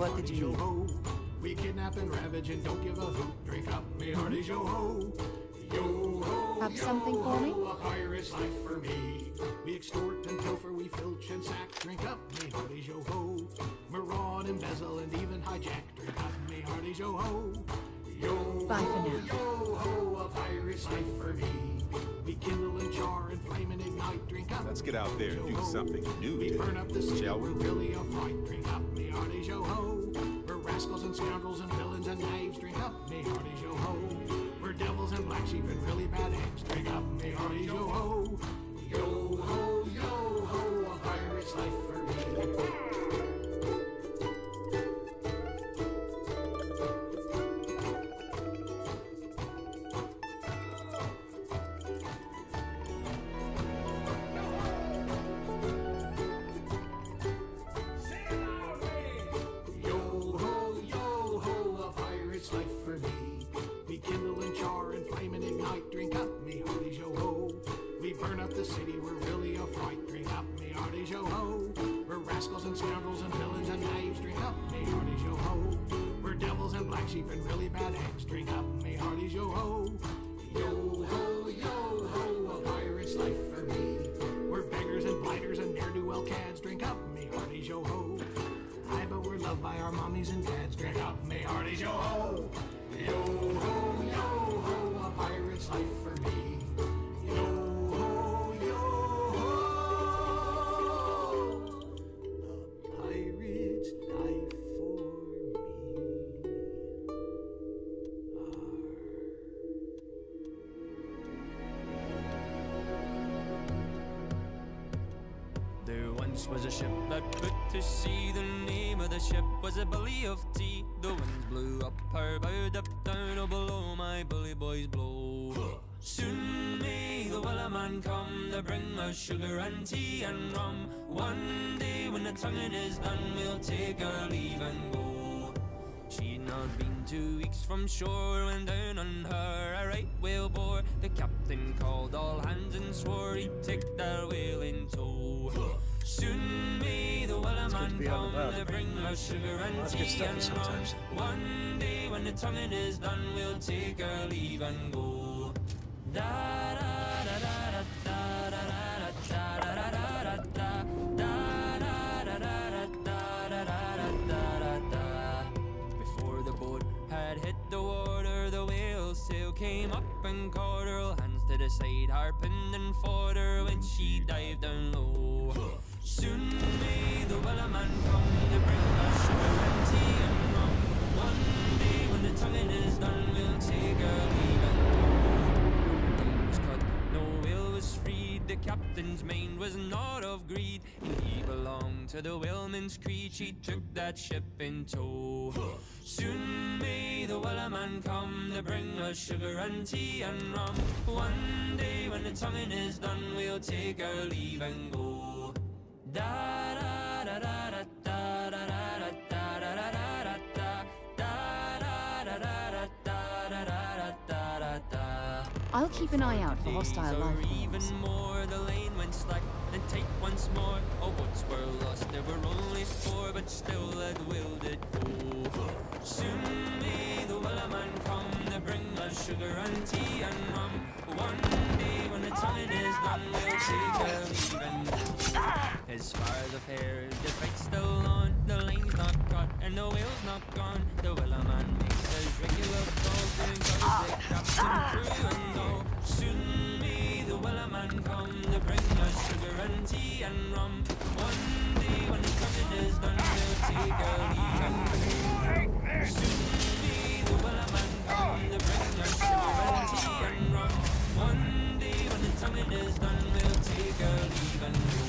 Speaker 12: What did you need?
Speaker 8: We kidnap and ravage and don't give a hoot. Drink up, me hearties, yo ho. Yo ho.
Speaker 5: Have something for me?
Speaker 8: A pirate's life for me. We extort and pilfer, we filch and sack. Drink up, me hearties, yo ho. Maraud, embezzle, and even hijack. Drink up, me hearties, yo ho. Yo
Speaker 1: Bye for now.
Speaker 8: Yo ho, a pirate's life for me. We kindle and char and flame and ignite. Drink up.
Speaker 15: Let's get out there and do something new
Speaker 8: We
Speaker 15: today,
Speaker 8: burn up the city,
Speaker 15: shall we?
Speaker 8: we're really a fright. Drink up, me hearties, yo ho. We're rascals and scoundrels and villains and knaves. Drink up, me hearties, yo ho. We're devils and black sheep and really bad eggs. Drink up, me hearties, yo ho. Yo ho, yo ho, a pirate's life for me. Sheep and really bad eggs. Drink up, me hearties, yo ho. Yo ho, yo ho, a pirate's life for me. We're beggars and blighters and ne'er-do-well cads. Drink up, me hearties, yo ho. Aye, but we're loved by our mommies and dads. Drink up, me hearties, yo ho. Yo ho, yo ho, a pirate's life for me. Yo ho, yo ho, a pirate's life.
Speaker 7: Was a ship that put to sea. The name of the ship was a Billy of Tea. The winds blew up her bow, up down, oh below my bully boys blow. Soon may the Wellerman come to bring us sugar and tea and rum. One day when the tonguing is done, we'll take our leave and go. She'd not been 2 weeks from shore when down on her a right whale bore. The captain called all hands and swore he'd take that whale in tow. Soon may the Wellerman come to bring us sugar and tea and rum. One day when the tonguing is done, we'll take our leave and go. Da da da da da da da da da da da da da da da da. Before the boat had hit the water, the whale's tail came up and caught her. Hands to the side, harping and fought her when she dived down low. Soon may the Wellerman come to bring us sugar and tea and rum. One day when the tonguing is done, we'll take our leave and go. No dam was cut, no whale was freed. The captain's mind was not of greed, and he belonged to the whaleman's creed. She took that ship in tow. Soon may the Wellerman come to bring us sugar and tea and rum. One day when the tonguing is done, we'll take our leave and go. Da da da da da da da da da da da da.
Speaker 1: I'll keep an eye out for hostile life forms.
Speaker 7: Even more, the lane went slack and tight once more. Our boats were lost, there were only 4, but still that whale did go. Soon may the Wellerman come to bring us sugar and tea and rum. One day when the tonguing is done, we'll take our leave and go. As far as I've heard, the fight's still on. The lane's not cut and the whale's not gone. The Wellerman makes his regular calls, doing covers like captain, crew and all. Soon may the Wellerman come to bring us sugar and tea and rum. One day when the tonguing is done, we'll take our leave and go. Soon may the Wellerman come to bring us sugar and tea and rum. One day when the tonguing is done, we'll take our leave and go.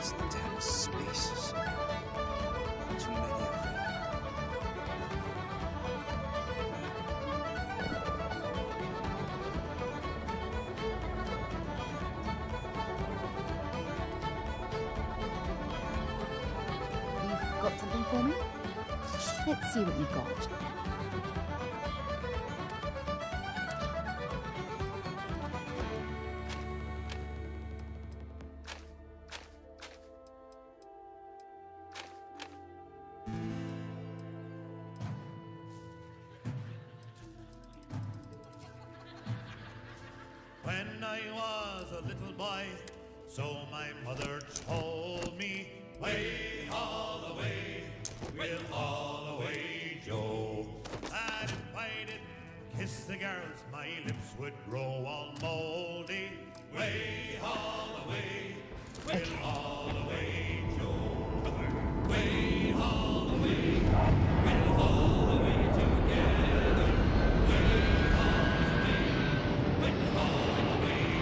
Speaker 12: These damn spaces. Too many of them.
Speaker 1: You've got something for me? Let's see what you've got.
Speaker 16: When I was a little boy, so my mother told me, way all away, we'll all away, Joe. And if I didn't kiss the girls, my lips would grow all moldy. Way all away, we'll all away, Joe. Way all away, we'll all away together. Way all away, we'll all away,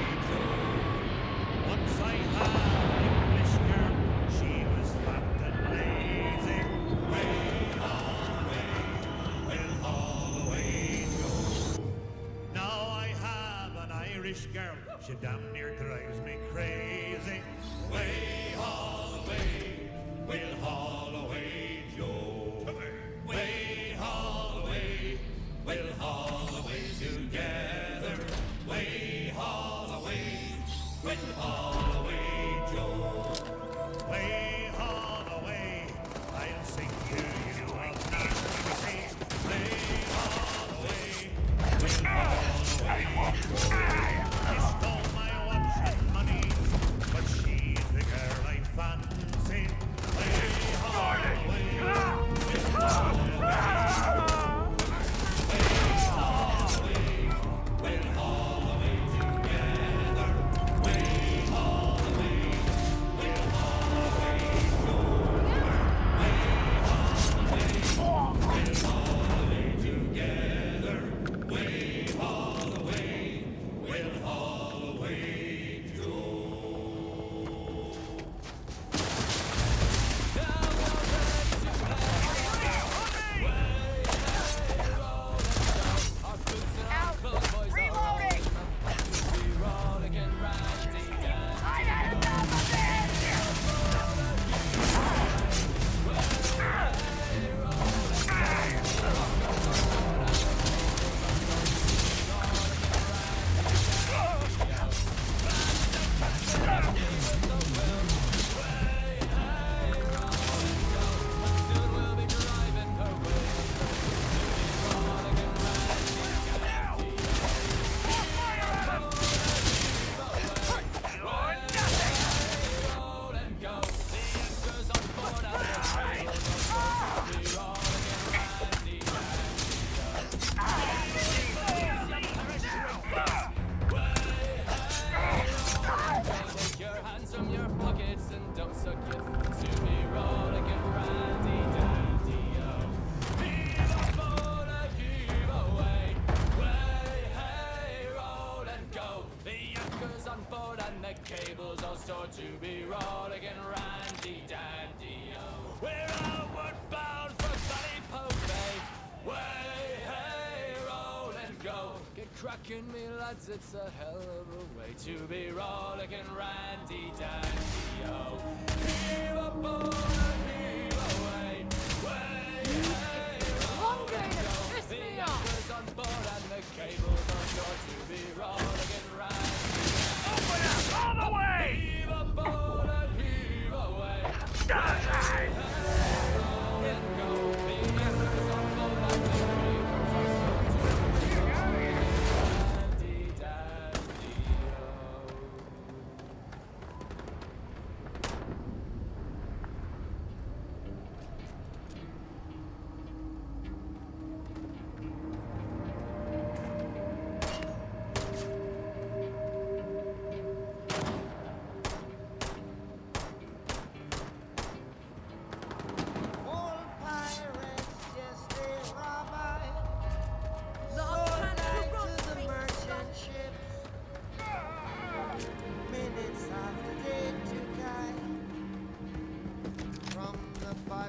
Speaker 16: Joe. Once I had an English girl, she was fat and lazy. Way all away, we'll all away, Joe. Now I have an Irish girl, she damn near drives me crazy. Way all away, we'll haul away, Joe. Way all away, we'll haul away together. Way all away, we'll haul away, Joe. Way all away, I'll sing you a nasty say. Way all away, we'll haul away, Joe. She stole my watch and money, but she's the girl I fancy. Way all away, we'll haul away, Joe. Way all away, we'll haul away together. Way all away, we'll haul away, Joe. Way all away, we'll haul away together. Way all away, we'll haul away, Joe. Take your hands from your pockets and don't suck your thumb to me, rolling and randy dandy-o. Heave a boat and heave away, way, hey, roll and go. The anchor's on board and the cables all stored to be rolling and randy dandy-o. We're outward bound for Ballypoke Bay, way, hey, roll and go. Get cracking, me lads, it's a hell of a way to be rolling and randy dandy-o. Heave a boat and heave away, way, hey, roll and go. The anchor's on board and the cables are sure to be rolling and randy. Open up all the way! Heave a boat and heave away, way, hey, roll and go. The anchor's on board and the cables are sure to be rolling and randy dandy-o.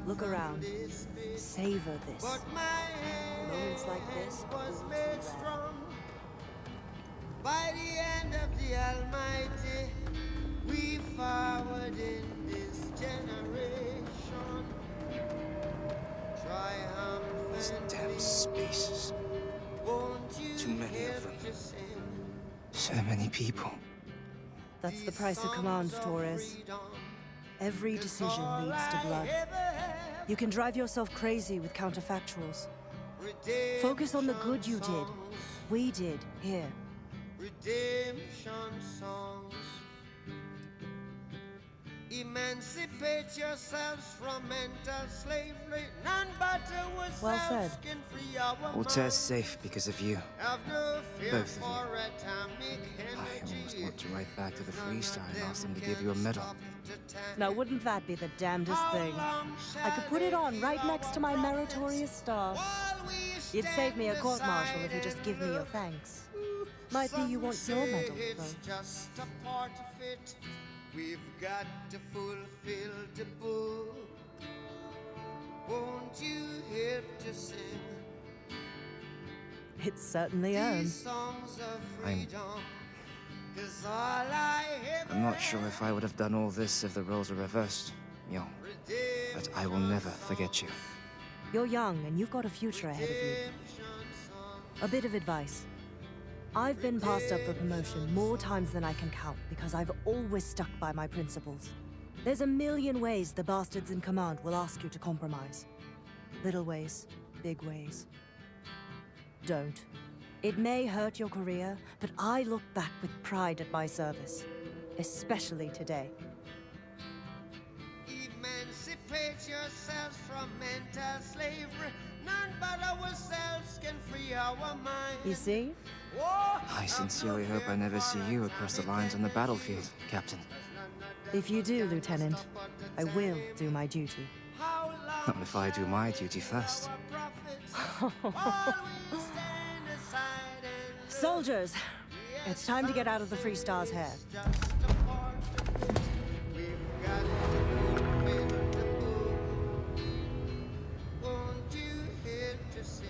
Speaker 13: Look around. Savor this. Moments like this
Speaker 11: was made strong by the hand of the Almighty. We forward in this generation.
Speaker 12: These damn spaces. Too many of them. So many people.
Speaker 13: That's the price of command, Torres. Every decision leads to blood. You can drive yourself crazy with counterfactuals. Focus on the good you did. We did, here.
Speaker 11: Redemption songs. Emancipate yourselves from mental slavery. None but
Speaker 13: Well said.
Speaker 11: can free our
Speaker 12: Altair's safe because of you.
Speaker 11: Have no fear
Speaker 12: Both of
Speaker 11: for
Speaker 12: you.
Speaker 11: atomic
Speaker 12: I almost
Speaker 11: energy.
Speaker 12: want to write back to the Freestar and ask them to give you a medal.
Speaker 13: Now, wouldn't that be the damnedest thing? I could put it on right next to my meritorious star. You'd save me a court-martial if you just give me your thanks. Might be you want your medal,
Speaker 11: It's
Speaker 13: though.
Speaker 11: just a part of it. We've got to fulfill the book. Won't you help to sing
Speaker 13: It's certainly earned.
Speaker 11: these songs of
Speaker 12: I'm
Speaker 11: freedom? 'Cause all I ever
Speaker 12: I'm not sure if I would have done all this if the roles were reversed, Mjolnir. But I will never forget you.
Speaker 13: You're young, and you've got a future ahead of you. A bit of advice. I've been passed up for promotion more times than I can count because I've always stuck by my principles. There's a million ways the bastards in command will ask you to compromise. Little ways, big ways. Don't. It may hurt your career, but I look back with pride at my service. Especially today.
Speaker 11: emancipate yourselves from mental slavery. None but ourselves can free our minds.
Speaker 13: You see?
Speaker 12: I sincerely hope I never see you across the lines on the battlefield, Captain.
Speaker 13: If you do, Lieutenant, I will do my duty.
Speaker 12: Not if I do my duty first.
Speaker 13: Soldiers, it's time to get out of the Free Star's hair.
Speaker 11: Won't you help to sing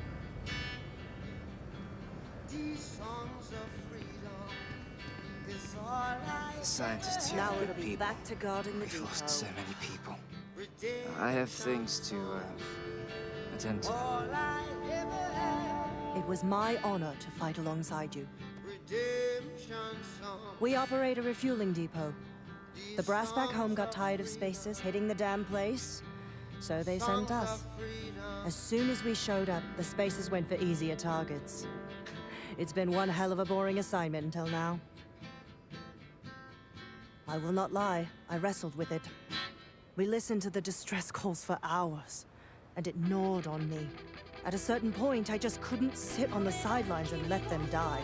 Speaker 11: these songs of freedom? 'Cause all I
Speaker 12: The scientists here
Speaker 13: Now
Speaker 12: are
Speaker 13: it'll
Speaker 12: good
Speaker 13: be
Speaker 12: people.
Speaker 13: back to guarding the
Speaker 12: We've
Speaker 13: depot.
Speaker 12: lost so many people. I have things to attend to.
Speaker 11: all I ever had.
Speaker 13: It was my honor to fight alongside you.
Speaker 11: Redemption song.
Speaker 13: We operate a refueling depot. The brass back home got tired of spacers hitting the damn place, so they sent us. As soon as we showed up, the spacers went for easier targets. It's been one hell of a boring assignment until now. I will not lie, I wrestled with it. We listened to the distress calls for hours, and it gnawed on me. At a certain point, I just couldn't sit on the sidelines and let them die.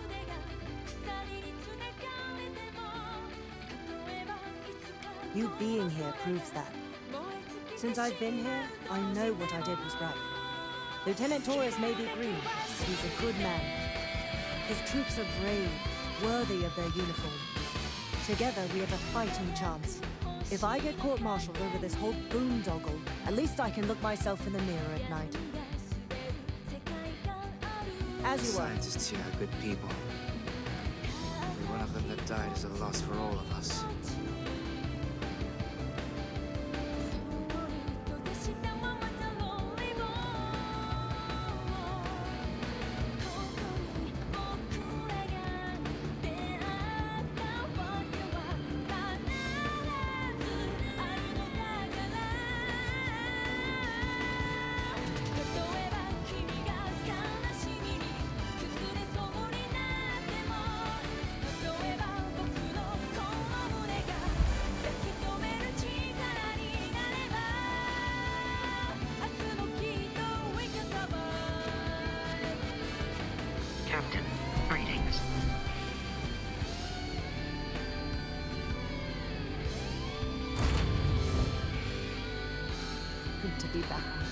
Speaker 13: You being here proves that. Since I've been here, I know what I did was right. Lieutenant Torres may be green, but he's a good man. His troops are brave, worthy of their uniform. Together, we have a fighting chance. If I get court-martialed over this whole boondoggle, at least I can look myself in the mirror at night. As
Speaker 12: The
Speaker 13: you were.
Speaker 12: scientists here are good people. Every one of them that died is a loss for all of us.
Speaker 3: Captain, greetings.
Speaker 13: Good to be back.